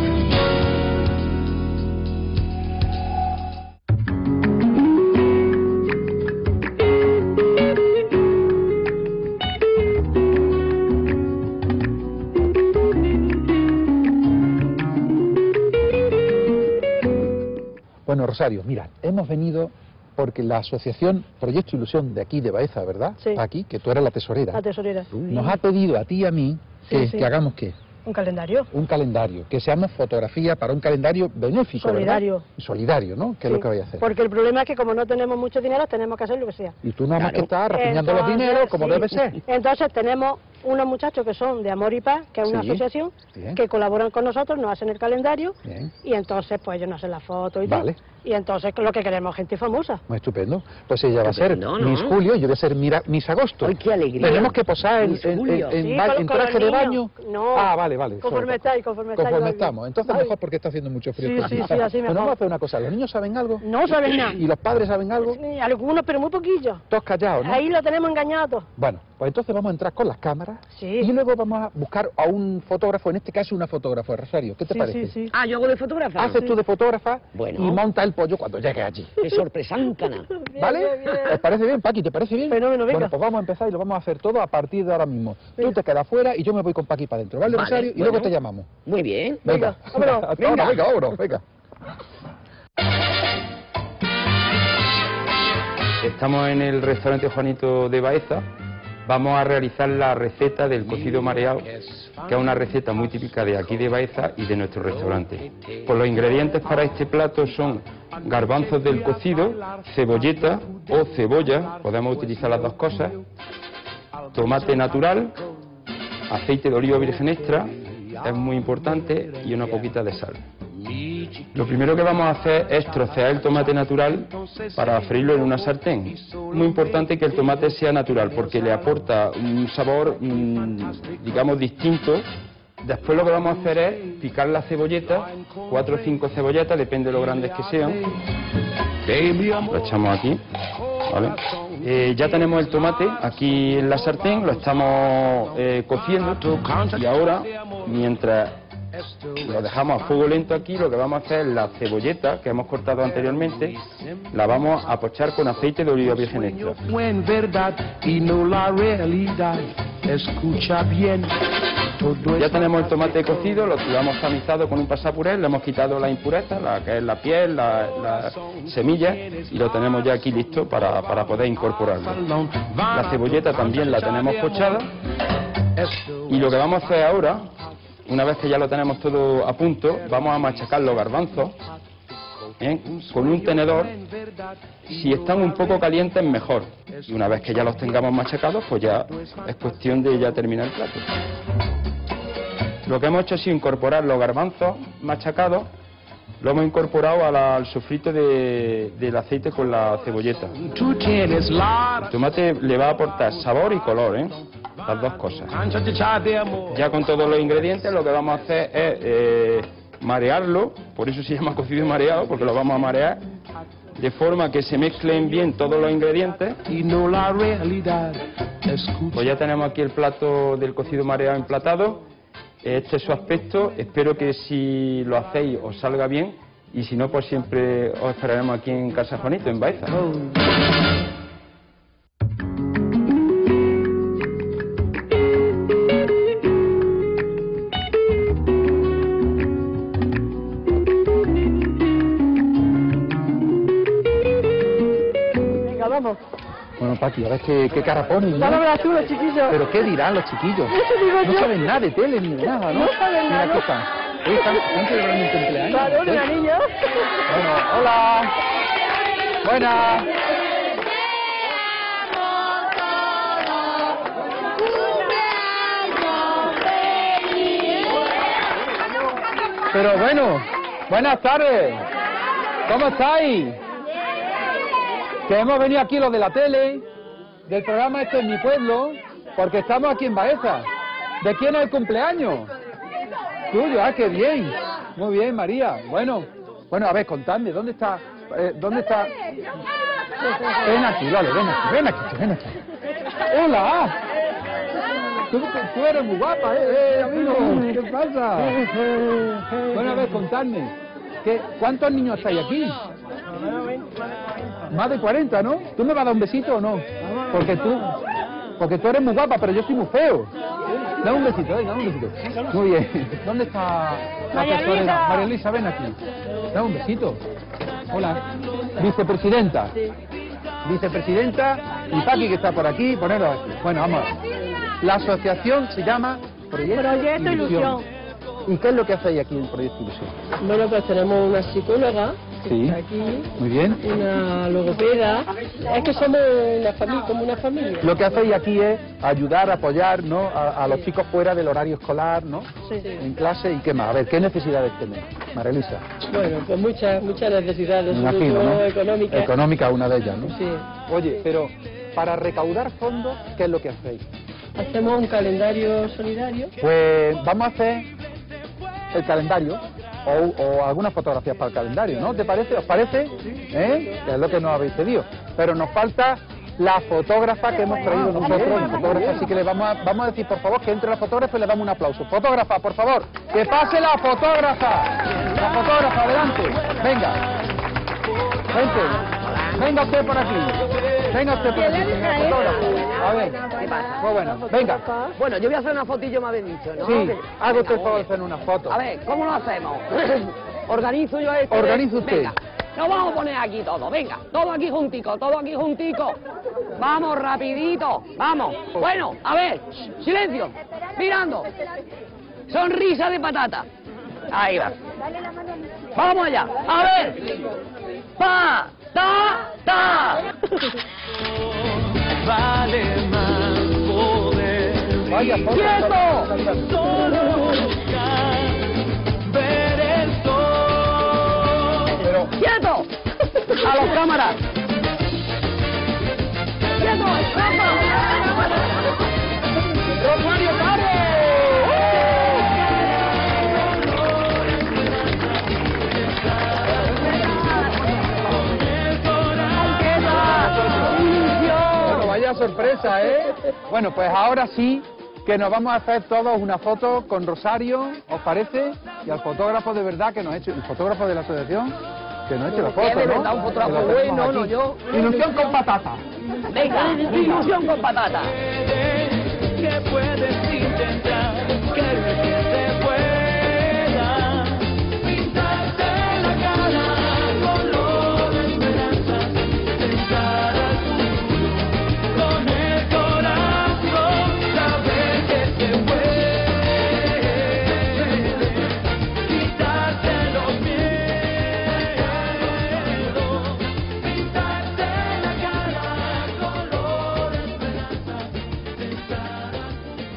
Bueno, Rosario, mira, hemos venido porque la asociación Proyecto Ilusión de aquí de Baeza, ¿verdad? Sí. Aquí, que tú eres la tesorera. La tesorera. Nos ha pedido a ti y a mí que hagamos ¿qué? Un calendario. Un calendario, que seamos fotografía para un calendario benéfico, solidario. ¿verdad? Solidario, ¿no? ¿Qué es lo que vais a hacer? Porque el problema es que como no tenemos mucho dinero, tenemos que hacer lo que sea. Y tú nada más que estás rapiñando los dineros, como debe ser. Entonces tenemos unos muchachos que son de Amor y Paz, que es una asociación, que colaboran con nosotros, nos hacen el calendario, y entonces pues ellos nos hacen la foto y todo. Y entonces lo que queremos, gente famosa. Muy estupendo. Pues ella va a ser Miss Julio y yo voy a ser Miss Agosto. ¡Ay, qué alegría! Tenemos que posar en traje de baño. No. Ah, vale. Conforme estáis. Conforme estamos. Entonces mejor porque está haciendo mucho frío. Sí, así mejor. Vamos a hacer una cosa. ¿Los niños saben algo? No saben nada. ¿Y los padres saben algo? Sí, algunos, pero muy poquillos. Todos callados, ¿no? Ahí lo tenemos engañado. Bueno, pues entonces vamos a entrar con las cámaras fotos y luego vamos a buscar a un fotógrafo, en este caso una fotógrafa, Rosario. ¿Qué te parece? Sí. Ah, yo hago de fotógrafa. Haces tú de fotógrafa bueno. y monta el pollo cuando llegue allí. ¡Qué sorpresáncana! ¿Vale? ¿Te parece bien, Paqui? ¿Te parece bien? Fenómeno, venga. Bueno, pues vamos a empezar y lo vamos a hacer todo a partir de ahora mismo. Tú te quedas fuera y yo me voy con Paqui para adentro, ¿vale, Rosario? Y luego te llamamos. Muy bien. Venga, vámonos. Venga. Estamos en el restaurante Juanito de Baeza. Vamos a realizar la receta del cocido mareado, que es una receta muy típica de aquí de Baeza y de nuestro restaurante. Pues los ingredientes para este plato son garbanzos del cocido, cebolleta o cebolla, podemos utilizar las dos cosas, tomate natural, aceite de oliva virgen extra, es muy importante, y una poquita de sal. Lo primero que vamos a hacer es trocear el tomate natural para freírlo en una sartén. Muy importante que el tomate sea natural porque le aporta un sabor, digamos, distinto. Después lo que vamos a hacer es picar la cebolleta, 4 o 5 cebolletas, depende de lo grandes que sean. Lo echamos aquí, ¿vale? Ya tenemos el tomate aquí en la sartén, lo estamos cociendo, y ahora, mientras lo dejamos a fuego lento aquí, lo que vamos a hacer es la cebolleta que hemos cortado anteriormente, la vamos a pochar con aceite de oliva virgen extra. Ya tenemos el tomate cocido, lo hemos tamizado con un pasapuré, le hemos quitado la impureza, que es la piel, las semillas, y lo tenemos ya aquí listo para poder incorporarlo. La cebolleta también la tenemos pochada, y lo que vamos a hacer ahora, una vez que ya lo tenemos todo a punto, vamos a machacar los garbanzos, ¿bien?, con un tenedor. Si están un poco calientes, mejor. Y una vez que ya los tengamos machacados, pues ya es cuestión de ya terminar el plato. Lo que hemos hecho ha sido incorporar los garbanzos machacados, lo hemos incorporado al sofrito del aceite con la cebolleta. El tomate le va a aportar sabor y color, las dos cosas. Ya con todos los ingredientes lo que vamos a hacer es marearlo, por eso se llama cocido mareado, porque lo vamos a marear de forma que se mezclen bien todos los ingredientes. Pues ya tenemos aquí el plato del cocido mareado emplatado. Este es su aspecto, espero que si lo hacéis os salga bien, y si no, pues siempre os esperaremos aquí en Casa Juanito, en Baeza. Venga, vamos. Bueno, Paqui, a ver qué cara ponen, ¿no? Vamos a ver tú, los chiquillos. ¿Pero qué dirán los chiquillos? No saben nada de tele ni de nada, ¿no? No saben nada. Mira, ¿qué están? ¿Están celebrando un cumpleaños? Claro, ¿Sí? una niña. Bueno, hola. Buenas. Pero bueno, buenas tardes. ¿Cómo estáis? Que hemos venido aquí los de la tele, del programa Este es mi pueblo, porque estamos aquí en Baeza. ¿De quién es el cumpleaños? Tuyo, qué bien. Muy bien, María. Bueno, a ver, contadme, ¿dónde está? Ven aquí, Lole, ven aquí. ¡Hola! Tú eres muy guapa, amigo. ¿Qué pasa? Bueno, a ver, contadme. ¿Cuántos niños estáis aquí? Más de 40, ¿no? ¿Tú me vas a dar un besito o no? Porque tú eres muy guapa, pero yo soy muy feo. Dame un besito, dame un besito. Muy bien. ¿Dónde está la tesorera? María Luisa, ven aquí. Dame un besito. Hola. Vicepresidenta. Vicepresidenta y Paqui, que está por aquí, ponerlo aquí. Bueno, vamos. La asociación se llama Proyecto Ilusión. ¿Y qué es lo que hacéis aquí en Proyecto Ilusión? Bueno, pues tenemos una psicóloga, sí, aquí, muy bien, una logopeda, es que somos una familia, como una familia. Lo que hacéis aquí es ayudar, apoyar, ¿no?, a los chicos fuera del horario escolar, ¿no? Sí. En clase, ¿y qué más? A ver, ¿qué necesidades tenéis, María Luisa? Bueno, pues muchas necesidades, Me imagino, ¿no? Económicas. Económica, una de ellas, ¿no? Sí. Oye, pero para recaudar fondos, ¿qué es lo que hacéis? Hacemos un calendario solidario. Pues vamos a hacer el calendario o algunas fotografías para el calendario, ¿no? ¿Te parece? ¿Os parece? ¿Eh? Que es lo que nos habéis pedido. Pero nos falta la fotógrafa que hemos traído nosotros, la fotógrafa, así que le vamos a decir, por favor, que entre la fotógrafa y le damos un aplauso. Fotógrafa, por favor, que pase la fotógrafa. La fotógrafa, adelante. Venga. Vente. Venga usted por aquí. Venga usted por aquí, señora fotógrafa. A ver. Muy bueno. Venga. Bueno, yo voy a hacer una fotillo, me habéis dicho, ¿no? Sí, haga usted por hacer una foto. A ver, ¿cómo lo hacemos? Organizo yo esto. Organiza usted. Venga, nos vamos a poner aquí todo, venga, todo aquí juntico, todo aquí juntico. Vamos, rapidito, vamos. Bueno, a ver, silencio, mirando. Sonrisa de patata. Ahí va. Vamos allá, a ver. Pa, ta, ta. Vale más poder. Vaya, ¡quieto! Solo buscar ver el sol. ¡Quieto! A las cámaras. ¡Quieto! ¡Rosario Caro! Bueno, vaya sorpresa, ¿eh? Bueno, pues ahora sí que nos vamos a hacer todos una foto con Rosario, ¿os parece? Y al fotógrafo de verdad que nos ha hecho, el fotógrafo de la asociación que nos ha hecho la foto, de ¿no? verdad, un fotógrafo Que lo tenemos bueno, aquí. no yo. Ilusión con patata. Venga, ilusión con patata. Que puedes intentar, que se pueda pintarte la cara color de esperanza, pensar al futuro con el corazón, saber que se puede quitarte los miedos, pintarte la cara color de esperanza, pensar al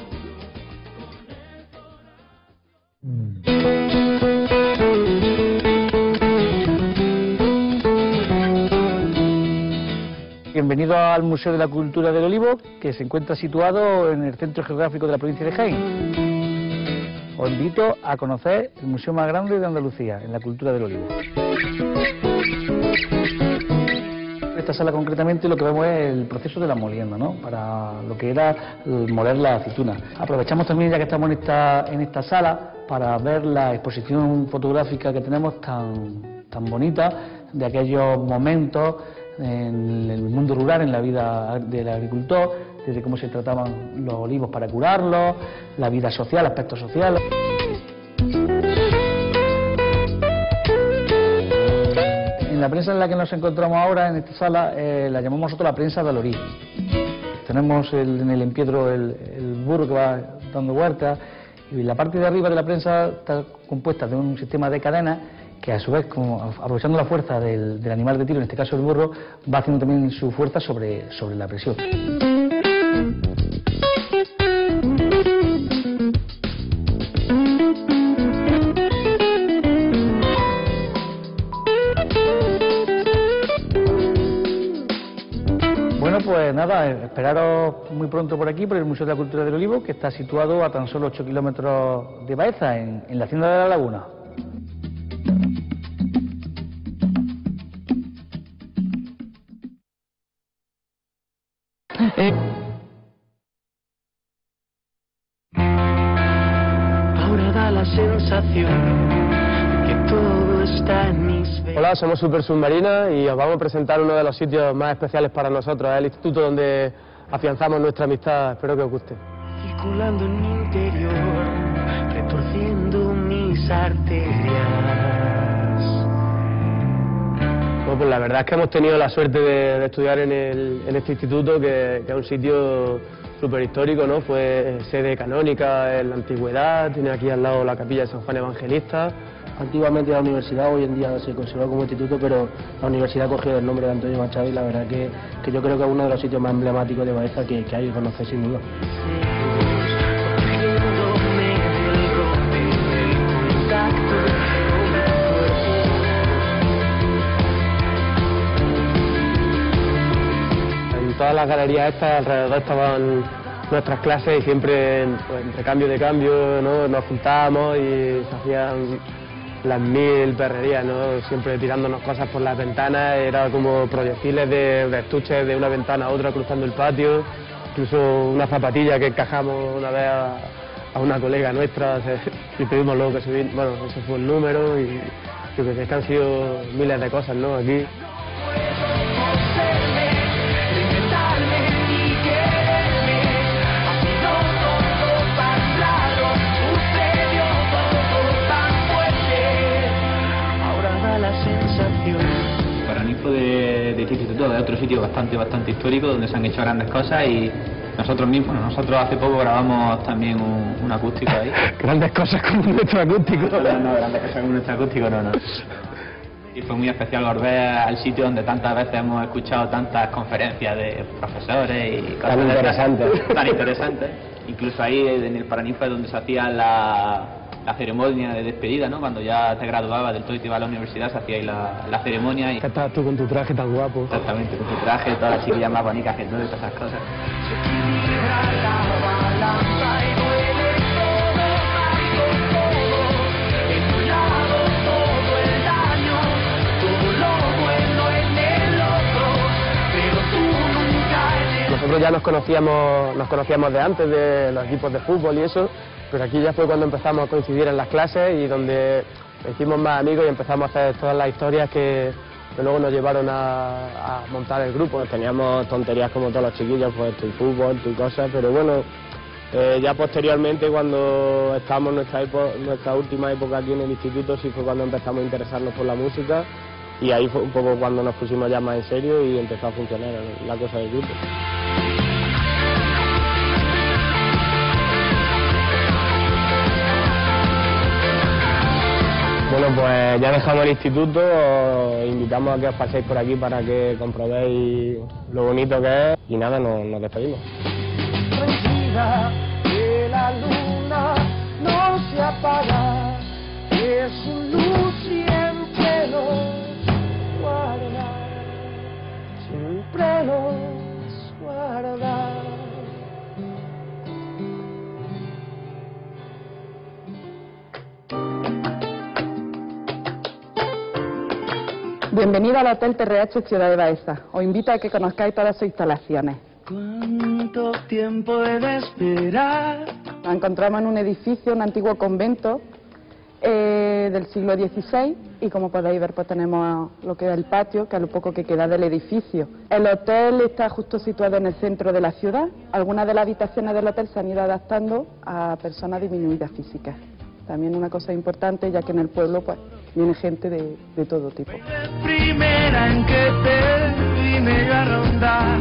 Bienvenido al Museo de la Cultura del Olivo, que se encuentra situado en el centro geográfico de la provincia de Jaén. Os invito a conocer el museo más grande de Andalucía, en la cultura del olivo. En esta sala concretamente lo que vemos es el proceso de la molienda, ¿no? Para lo que era moler la aceituna. Aprovechamos también, ya que estamos en esta sala, para ver la exposición fotográfica que tenemos tan bonita de aquellos momentos en el mundo rural, en la vida del agricultor, desde cómo se trataban los olivos para curarlos, la vida social, aspectos sociales. En la prensa en la que nos encontramos ahora, en esta sala, la llamamos nosotros la prensa de Alorí. Tenemos en el empiedro el burro que va dando vueltas, y la parte de arriba de la prensa está compuesta de un sistema de cadenas que, a su vez, como aprovechando la fuerza del animal de tiro, en este caso el burro, va haciendo también su fuerza sobre la presión. Bueno, pues nada, esperaros muy pronto por aquí, por el Museo de la Cultura del Olivo, que está situado a tan solo 8 kilómetros de Baeza, en la Hacienda de la Laguna. Ahora da la sensación que todo está en mis venas. Hola, somos Super Submarina y os vamos a presentar uno de los sitios más especiales para nosotros, el instituto donde afianzamos nuestra amistad. Espero que os guste. Circulando en mi interior, retorciendo mis arterias. Bueno, pues la verdad es que hemos tenido la suerte de estudiar en este instituto, que es un sitio súper histórico, ¿no? Fue sede canónica en la antigüedad, tiene aquí al lado la capilla de San Juan Evangelista. Antiguamente la universidad, hoy en día se conserva como instituto, pero la universidad ha cogido el nombre de Antonio Machado y la verdad que yo creo que es uno de los sitios más emblemáticos de Baeza que hay que conocer sin duda. En todas las galerías estas alrededor estaban nuestras clases y siempre, pues, entre cambio de cambio, ¿no? Nos juntábamos y se hacían las mil perrerías, ¿no? Siempre tirándonos cosas por las ventanas, era como proyectiles de estuches de una ventana a otra cruzando el patio, incluso una zapatilla que encajamos una vez a una colega nuestra y tuvimos luego que subir, bueno, ese fue el número y yo creo que han sido miles de cosas, ¿no? Aquí. Paraninfo de este instituto, de otro sitio bastante histórico donde se han hecho grandes cosas y nosotros mismos, nosotros hace poco grabamos también un acústico ahí. Grandes cosas como nuestro acústico. No, grandes cosas como nuestro acústico no. Y fue muy especial volver al sitio donde tantas veces hemos escuchado tantas conferencias de profesores y cosas tan interesantes. Incluso ahí en el Paraninfo es donde se hacía la ceremonia de despedida, ¿no? Cuando ya te graduabas del todo y te ibas a la universidad, se hacía ahí la ceremonia. Y... Estabas tú con tu traje tan guapo. Exactamente, con tu traje, todas las chiquillas más bonitas que tú y todas esas cosas. Nosotros ya nos conocíamos de antes, de los equipos de fútbol y eso, pero aquí ya fue cuando empezamos a coincidir en las clases y donde hicimos más amigos y empezamos a hacer todas las historias que luego nos llevaron a montar el grupo. Teníamos tonterías como todos los chiquillos, pues tu fútbol, tu cosas, pero bueno, ya posteriormente cuando estábamos en nuestra última época aquí en el instituto, sí fue cuando empezamos a interesarnos por la música y ahí fue un poco cuando nos pusimos ya más en serio y empezó a funcionar la cosa del grupo. Bueno, pues ya dejamos el instituto, os invitamos a que os paséis por aquí para que comprobéis lo bonito que es y nada, nos despedimos. Que la luna no se apaga, que su luz siempre nos guarda, siempre nos guarda. Bienvenido al Hotel TRH Ciudad de Baeza. Os invito a que conozcáis todas sus instalaciones. ¿Cuánto tiempo he de esperar? Nos encontramos en un edificio, un antiguo convento del siglo XVI y como podéis ver pues tenemos lo que es el patio, que es lo poco que queda del edificio. El hotel está justo situado en el centro de la ciudad. Algunas de las habitaciones del hotel se han ido adaptando a personas disminuidas físicas. También una cosa importante, ya que en el pueblo pues viene gente de todo tipo. Primera en que te vine yo a rondar.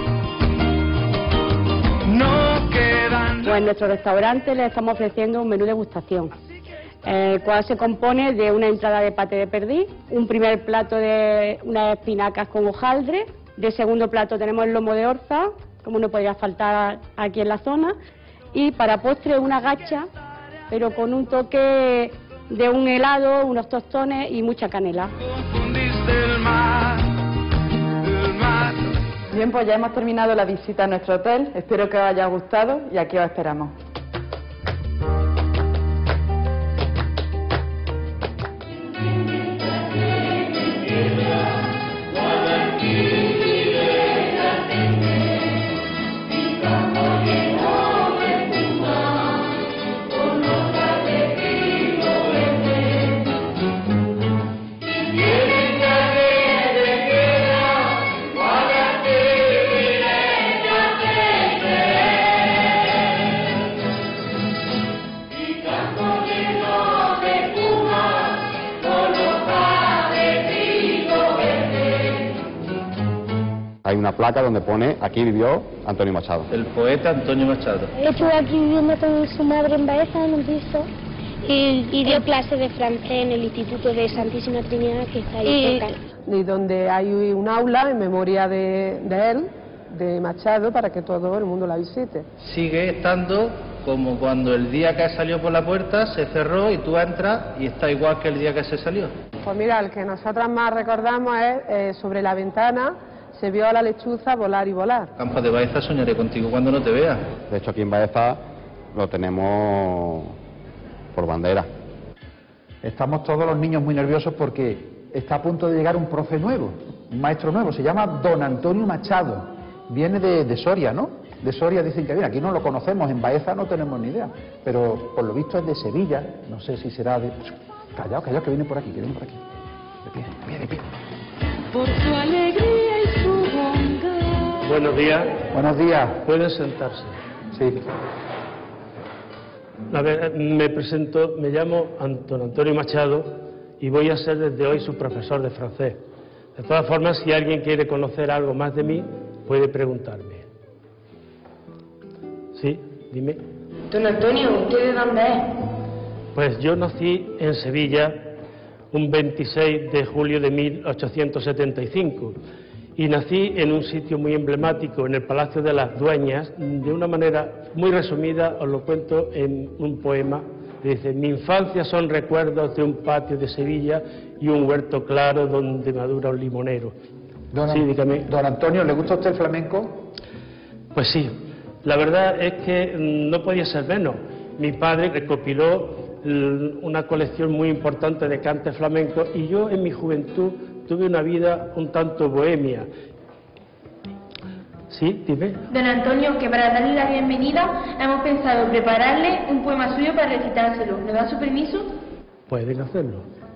No quedan... Pues en nuestro restaurante le estamos ofreciendo un menú de degustación, el cual se compone de una entrada de paté de perdiz, un primer plato de unas espinacas con hojaldre, de segundo plato tenemos el lomo de orza, como no podría faltar aquí en la zona, y para postre una gacha, pero con un toque de un helado, unos tostones y mucha canela. Bien, pues ya hemos terminado la visita a nuestro hotel, espero que os haya gustado y aquí os esperamos. Hay una placa donde pone aquí vivió Antonio Machado. El poeta Antonio Machado. Estuve aquí viviendo con su madre en Baeza, en un piso, y dio clase de francés en el Instituto de Santísima Trinidad, que está ahí cerca. Y donde hay un aula en memoria de él, de Machado, para que todo el mundo la visite. Sigue estando como cuando el día que salió por la puerta se cerró y tú entras y está igual que el día que se salió. Pues mira, el que nosotras más recordamos es sobre la ventana se vio a la lechuza volar y volar. Campo de Baeza, soñaré contigo cuando no te vea. De hecho aquí en Baeza lo tenemos por bandera. Estamos todos los niños muy nerviosos porque está a punto de llegar un profe nuevo, un maestro nuevo, se llama don Antonio Machado, viene de Soria, ¿no? De Soria dicen que viene, aquí no lo conocemos, en Baeza no tenemos ni idea, pero por lo visto es de Sevilla, no sé si será de... Callaos, que viene por aquí, De pie. Por su alegría y su bondad. Buenos días. Buenos días. ¿Pueden sentarse? Sí. A ver, me presento, me llamo don Antonio Machado y voy a ser desde hoy su profesor de francés. De todas formas, si alguien quiere conocer algo más de mí, puede preguntarme. Sí, dime. Don Antonio, ¿usted de dónde es? Pues yo nací en Sevilla un 26 de julio de 1875 y nací en un sitio muy emblemático, en el Palacio de las Dueñas. De una manera muy resumida os lo cuento en un poema. Dice: mi infancia son recuerdos de un patio de Sevilla y un huerto claro donde madura un limonero. Sí, dígame. Don Antonio, ¿le gusta a usted el flamenco? Pues sí, la verdad es que no podía ser menos. Mi padre recopiló una colección muy importante de cantes flamencos y yo en mi juventud tuve una vida un tanto bohemia. Sí, dime. Don Antonio, que para darle la bienvenida hemos pensado prepararle un poema suyo para recitárselo. ¿Me da su permiso? Pueden hacerlo.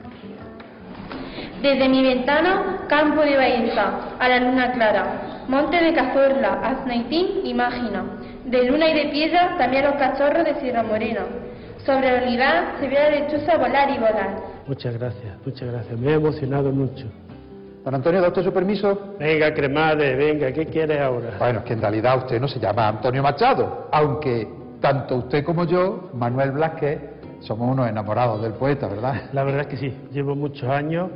Desde mi ventana, campo de Baeza, a la luna clara, monte de Cazorla, Aznaitín y Mágina, de luna y de piedra también los cachorros de Sierra Morena. Sobre el olivar se ve la lechuza volar y volar. Muchas gracias, me he emocionado mucho. Don Antonio, ¿da usted su permiso? Venga, cremade, venga, ¿qué quiere ahora? Bueno, es que en realidad usted no se llama Antonio Machado, aunque tanto usted como yo, Manuel Blázquez, somos unos enamorados del poeta, ¿verdad? La verdad es que sí, llevo muchos años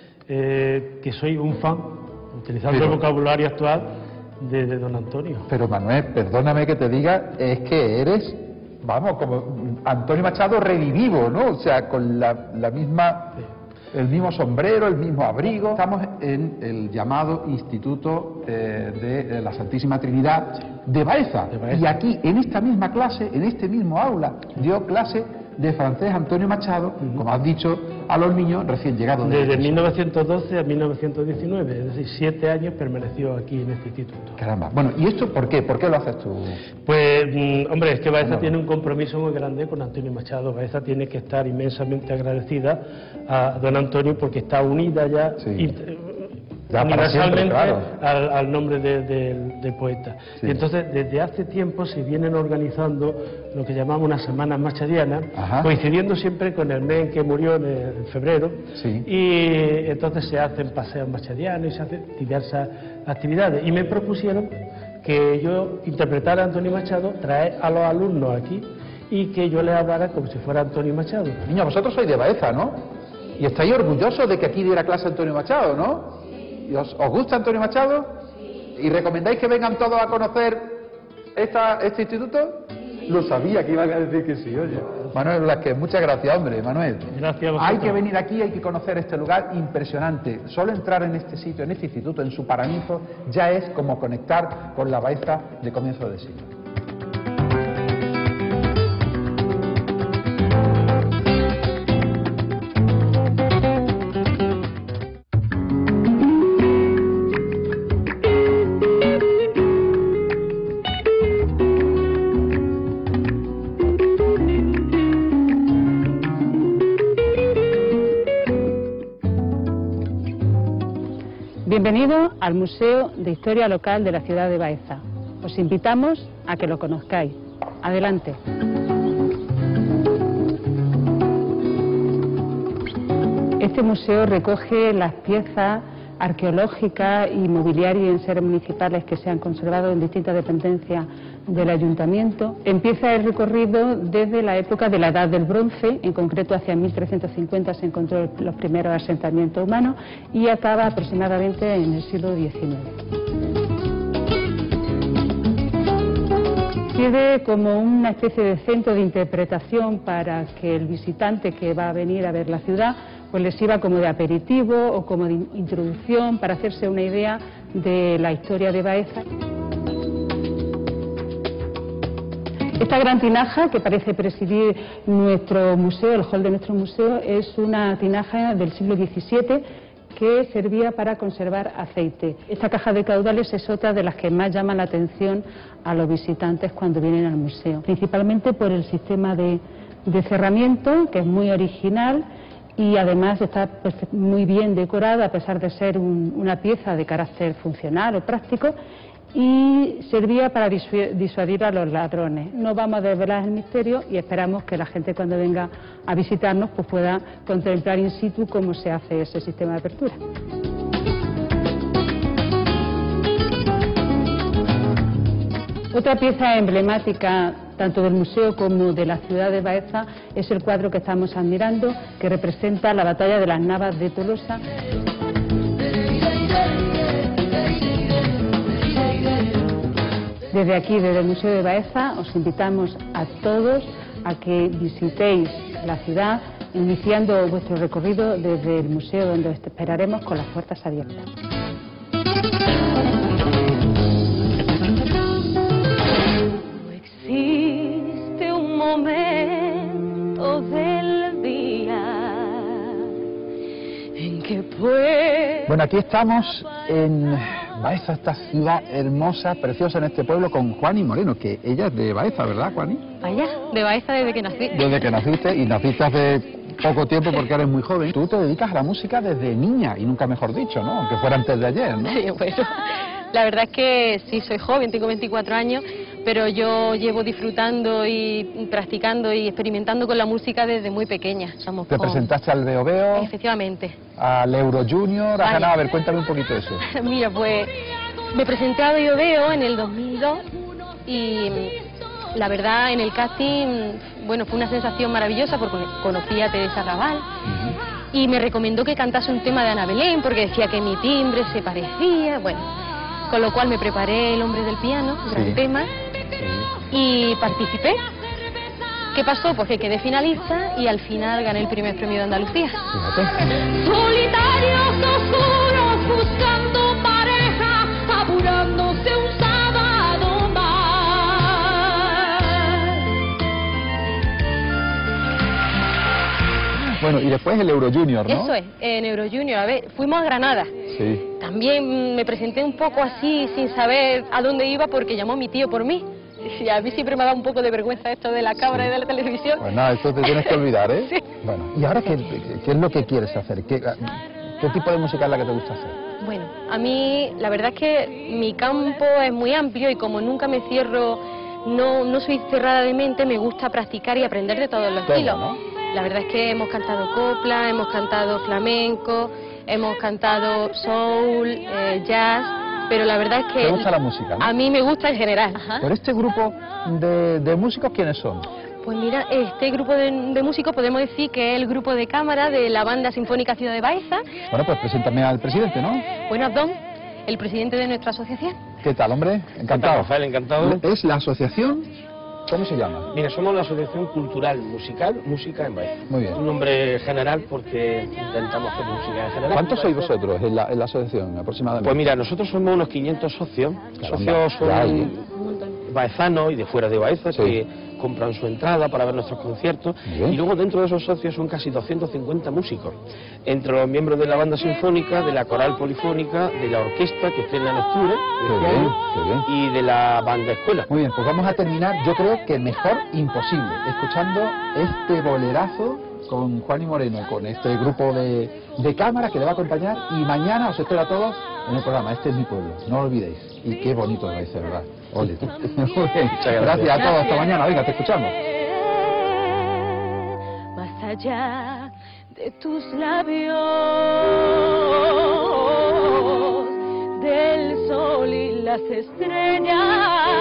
que soy un fan, utilizando el vocabulario actual, de don Antonio. Pero Manuel, perdóname que te diga, es que eres, vamos, como Antonio Machado revivivo, ¿no? O sea, con la misma... Sí. El mismo sombrero, el mismo abrigo. Estamos en el llamado Instituto de la Santísima Trinidad de Baeza. Y aquí, en esta misma clase, en este mismo aula, dio clase de francés Antonio Machado, como has dicho, a los niños recién llegados. Desde 1912 a 1919, es decir, 7 años permaneció aquí en este instituto. Caramba. Bueno, ¿y esto por qué? ¿Por qué lo haces tú? Pues, hombre, es que Baeza tiene un compromiso muy grande con Antonio Machado. Baeza tiene que estar inmensamente agradecida a don Antonio porque está unida ya... Sí. Universalmente siempre, claro, al nombre del poeta. Sí. Y entonces desde hace tiempo se vienen organizando lo que llamamos unas semanas machadianas, coincidiendo siempre con el mes en que murió en febrero. Sí. Y entonces se hacen paseos machadianos y se hacen diversas actividades y me propusieron que yo interpretara a Antonio Machado, traer a los alumnos aquí y que yo les hablara como si fuera Antonio Machado. Niños, vosotros sois de Baeza, ¿no? Y estáis orgullosos de que aquí diera clase Antonio Machado, ¿no? ¿Os gusta Antonio Machado? Sí. ¿Y recomendáis que vengan todos a conocer este instituto? Sí. Lo sabía que iban a decir que sí, oye. Manuel Blázquez, muchas gracias, hombre, Manuel. Gracias a vosotros. Hay que venir aquí, hay que conocer este lugar impresionante. Solo entrar en este sitio, en este instituto, en su paraninfo, ya es como conectar con la Baeza de comienzo de siglo. Bienvenido al Museo de Historia Local de la ciudad de Baeza. Os invitamos a que lo conozcáis. Adelante. Este museo recoge las piezas arqueológicas y mobiliario y enseres municipales que se han conservado en distintas dependencias del ayuntamiento. Empieza el recorrido desde la época de la Edad del Bronce, en concreto hacia 1350 se encontró los primeros asentamientos humanos y acaba aproximadamente en el siglo XIX. Sirve como una especie de centro de interpretación para que el visitante que va a venir a ver la ciudad pues les sirva como de aperitivo o como de introducción para hacerse una idea de la historia de Baeza. Esta gran tinaja que parece presidir nuestro museo, el hall de nuestro museo, es una tinaja del siglo XVII que servía para conservar aceite. Esta caja de caudales es otra de las que más llaman la atención a los visitantes cuando vienen al museo, principalmente por el sistema de cerramiento, que es muy original, y además está pues, muy bien decorada, a pesar de ser una pieza de carácter funcional o práctico, y servía para disuadir a los ladrones. No vamos a desvelar el misterio y esperamos que la gente cuando venga a visitarnos pues pueda contemplar in situ cómo se hace ese sistema de apertura. Otra pieza emblemática tanto del museo como de la ciudad de Baeza es el cuadro que estamos admirando, que representa la batalla de las Navas de Tolosa. Desde aquí, desde el Museo de Baeza, os invitamos a todos a que visitéis la ciudad, iniciando vuestro recorrido desde el museo, donde os esperaremos con las puertas abiertas. Existe un momento del día en que puedo... Bueno, aquí estamos en Baeza, esta ciudad hermosa, preciosa en este pueblo, con Juani Moreno, que ella es de Baeza, ¿verdad, Juani? Vaya, de Baeza desde que nací. Desde que naciste, y naciste hace poco tiempo porque eres muy joven. Tú te dedicas a la música desde niña, y nunca mejor dicho, ¿no? Aunque fuera antes de ayer, ¿no? Sí, bueno, la verdad es que sí, soy joven, tengo 24 años, pero yo llevo disfrutando y practicando y experimentando con la música desde muy pequeña. ¿Te presentaste al Veo Veo? Efectivamente. Al Euro Junior, has ganado, a ver, cuéntame un poquito de eso. Mira, pues me presenté a Veo Veo en el 2002 y la verdad en el casting, bueno, fue una sensación maravillosa porque conocí a Teresa Raval y me recomendó que cantase un tema de Ana Belén porque decía que mi timbre se parecía, bueno, con lo cual me preparé El hombre del piano, gran tema, y participé. ¿Qué pasó? Pues que quedé finalista y al final gané el primer premio de Andalucía. Solitarios oscuros buscando pareja, apurándose un sábado más. Bueno, y después el Euro Junior, ¿no? Eso es, en Euro Junior, a ver, fuimos a Granada. Sí. También me presenté un poco así, sin saber a dónde iba, porque llamó a mi tío por mí. Y a mí siempre me da un poco de vergüenza esto de la cámara y de la televisión. Pues nada, esto te tienes que olvidar, ¿eh? Sí. Bueno, ¿y ahora qué es lo que quieres hacer? ¿Qué tipo de música es la que te gusta hacer? Bueno, a mí la verdad es que mi campo es muy amplio y como nunca me cierro, no soy cerrada de mente, me gusta practicar y aprender de todos los estilos. ¿No? La verdad es que hemos cantado copla, hemos cantado flamenco, hemos cantado soul, jazz, pero la verdad es que... ¿Te gusta la música, no? A mí me gusta en general. ¿Pero este grupo de músicos quiénes son? Pues mira, este grupo de músicos podemos decir que es el grupo de cámara de la Banda Sinfónica Ciudad de Baeza. Bueno, pues preséntame al presidente, ¿no? Bueno, Abdón, el presidente de nuestra asociación. ¿Qué tal, hombre? Encantado. Rafael, encantado. ¿Es la asociación? ¿Cómo se llama? Mira, somos la Asociación Cultural Musical Música en Baeza. Muy bien. Un nombre general porque intentamos hacer música en general. ¿Cuántos sois vosotros en la asociación aproximadamente? Pues mira, nosotros somos unos 500 socios. Caramba, Socios son baezanos y de fuera de Baeza, que compran su entrada para ver nuestros conciertos. Y luego dentro de esos socios son casi 250 músicos. Entre los miembros de la banda sinfónica, de la coral polifónica, de la orquesta que estrena en octubre, y de la banda escuela. Muy bien, pues vamos a terminar, yo creo que mejor imposible, escuchando este bolerazo con Juani Moreno, con este grupo de cámara que le va a acompañar, y mañana os espero a todos en el programa. Este es mi pueblo, no lo olvidéis. Y qué bonito vais a ser, ¿verdad? Ole. Muy bien. Gracias a todos, hasta mañana. Venga, te escuchamos. Más allá de tus labios, del sol y las estrellas.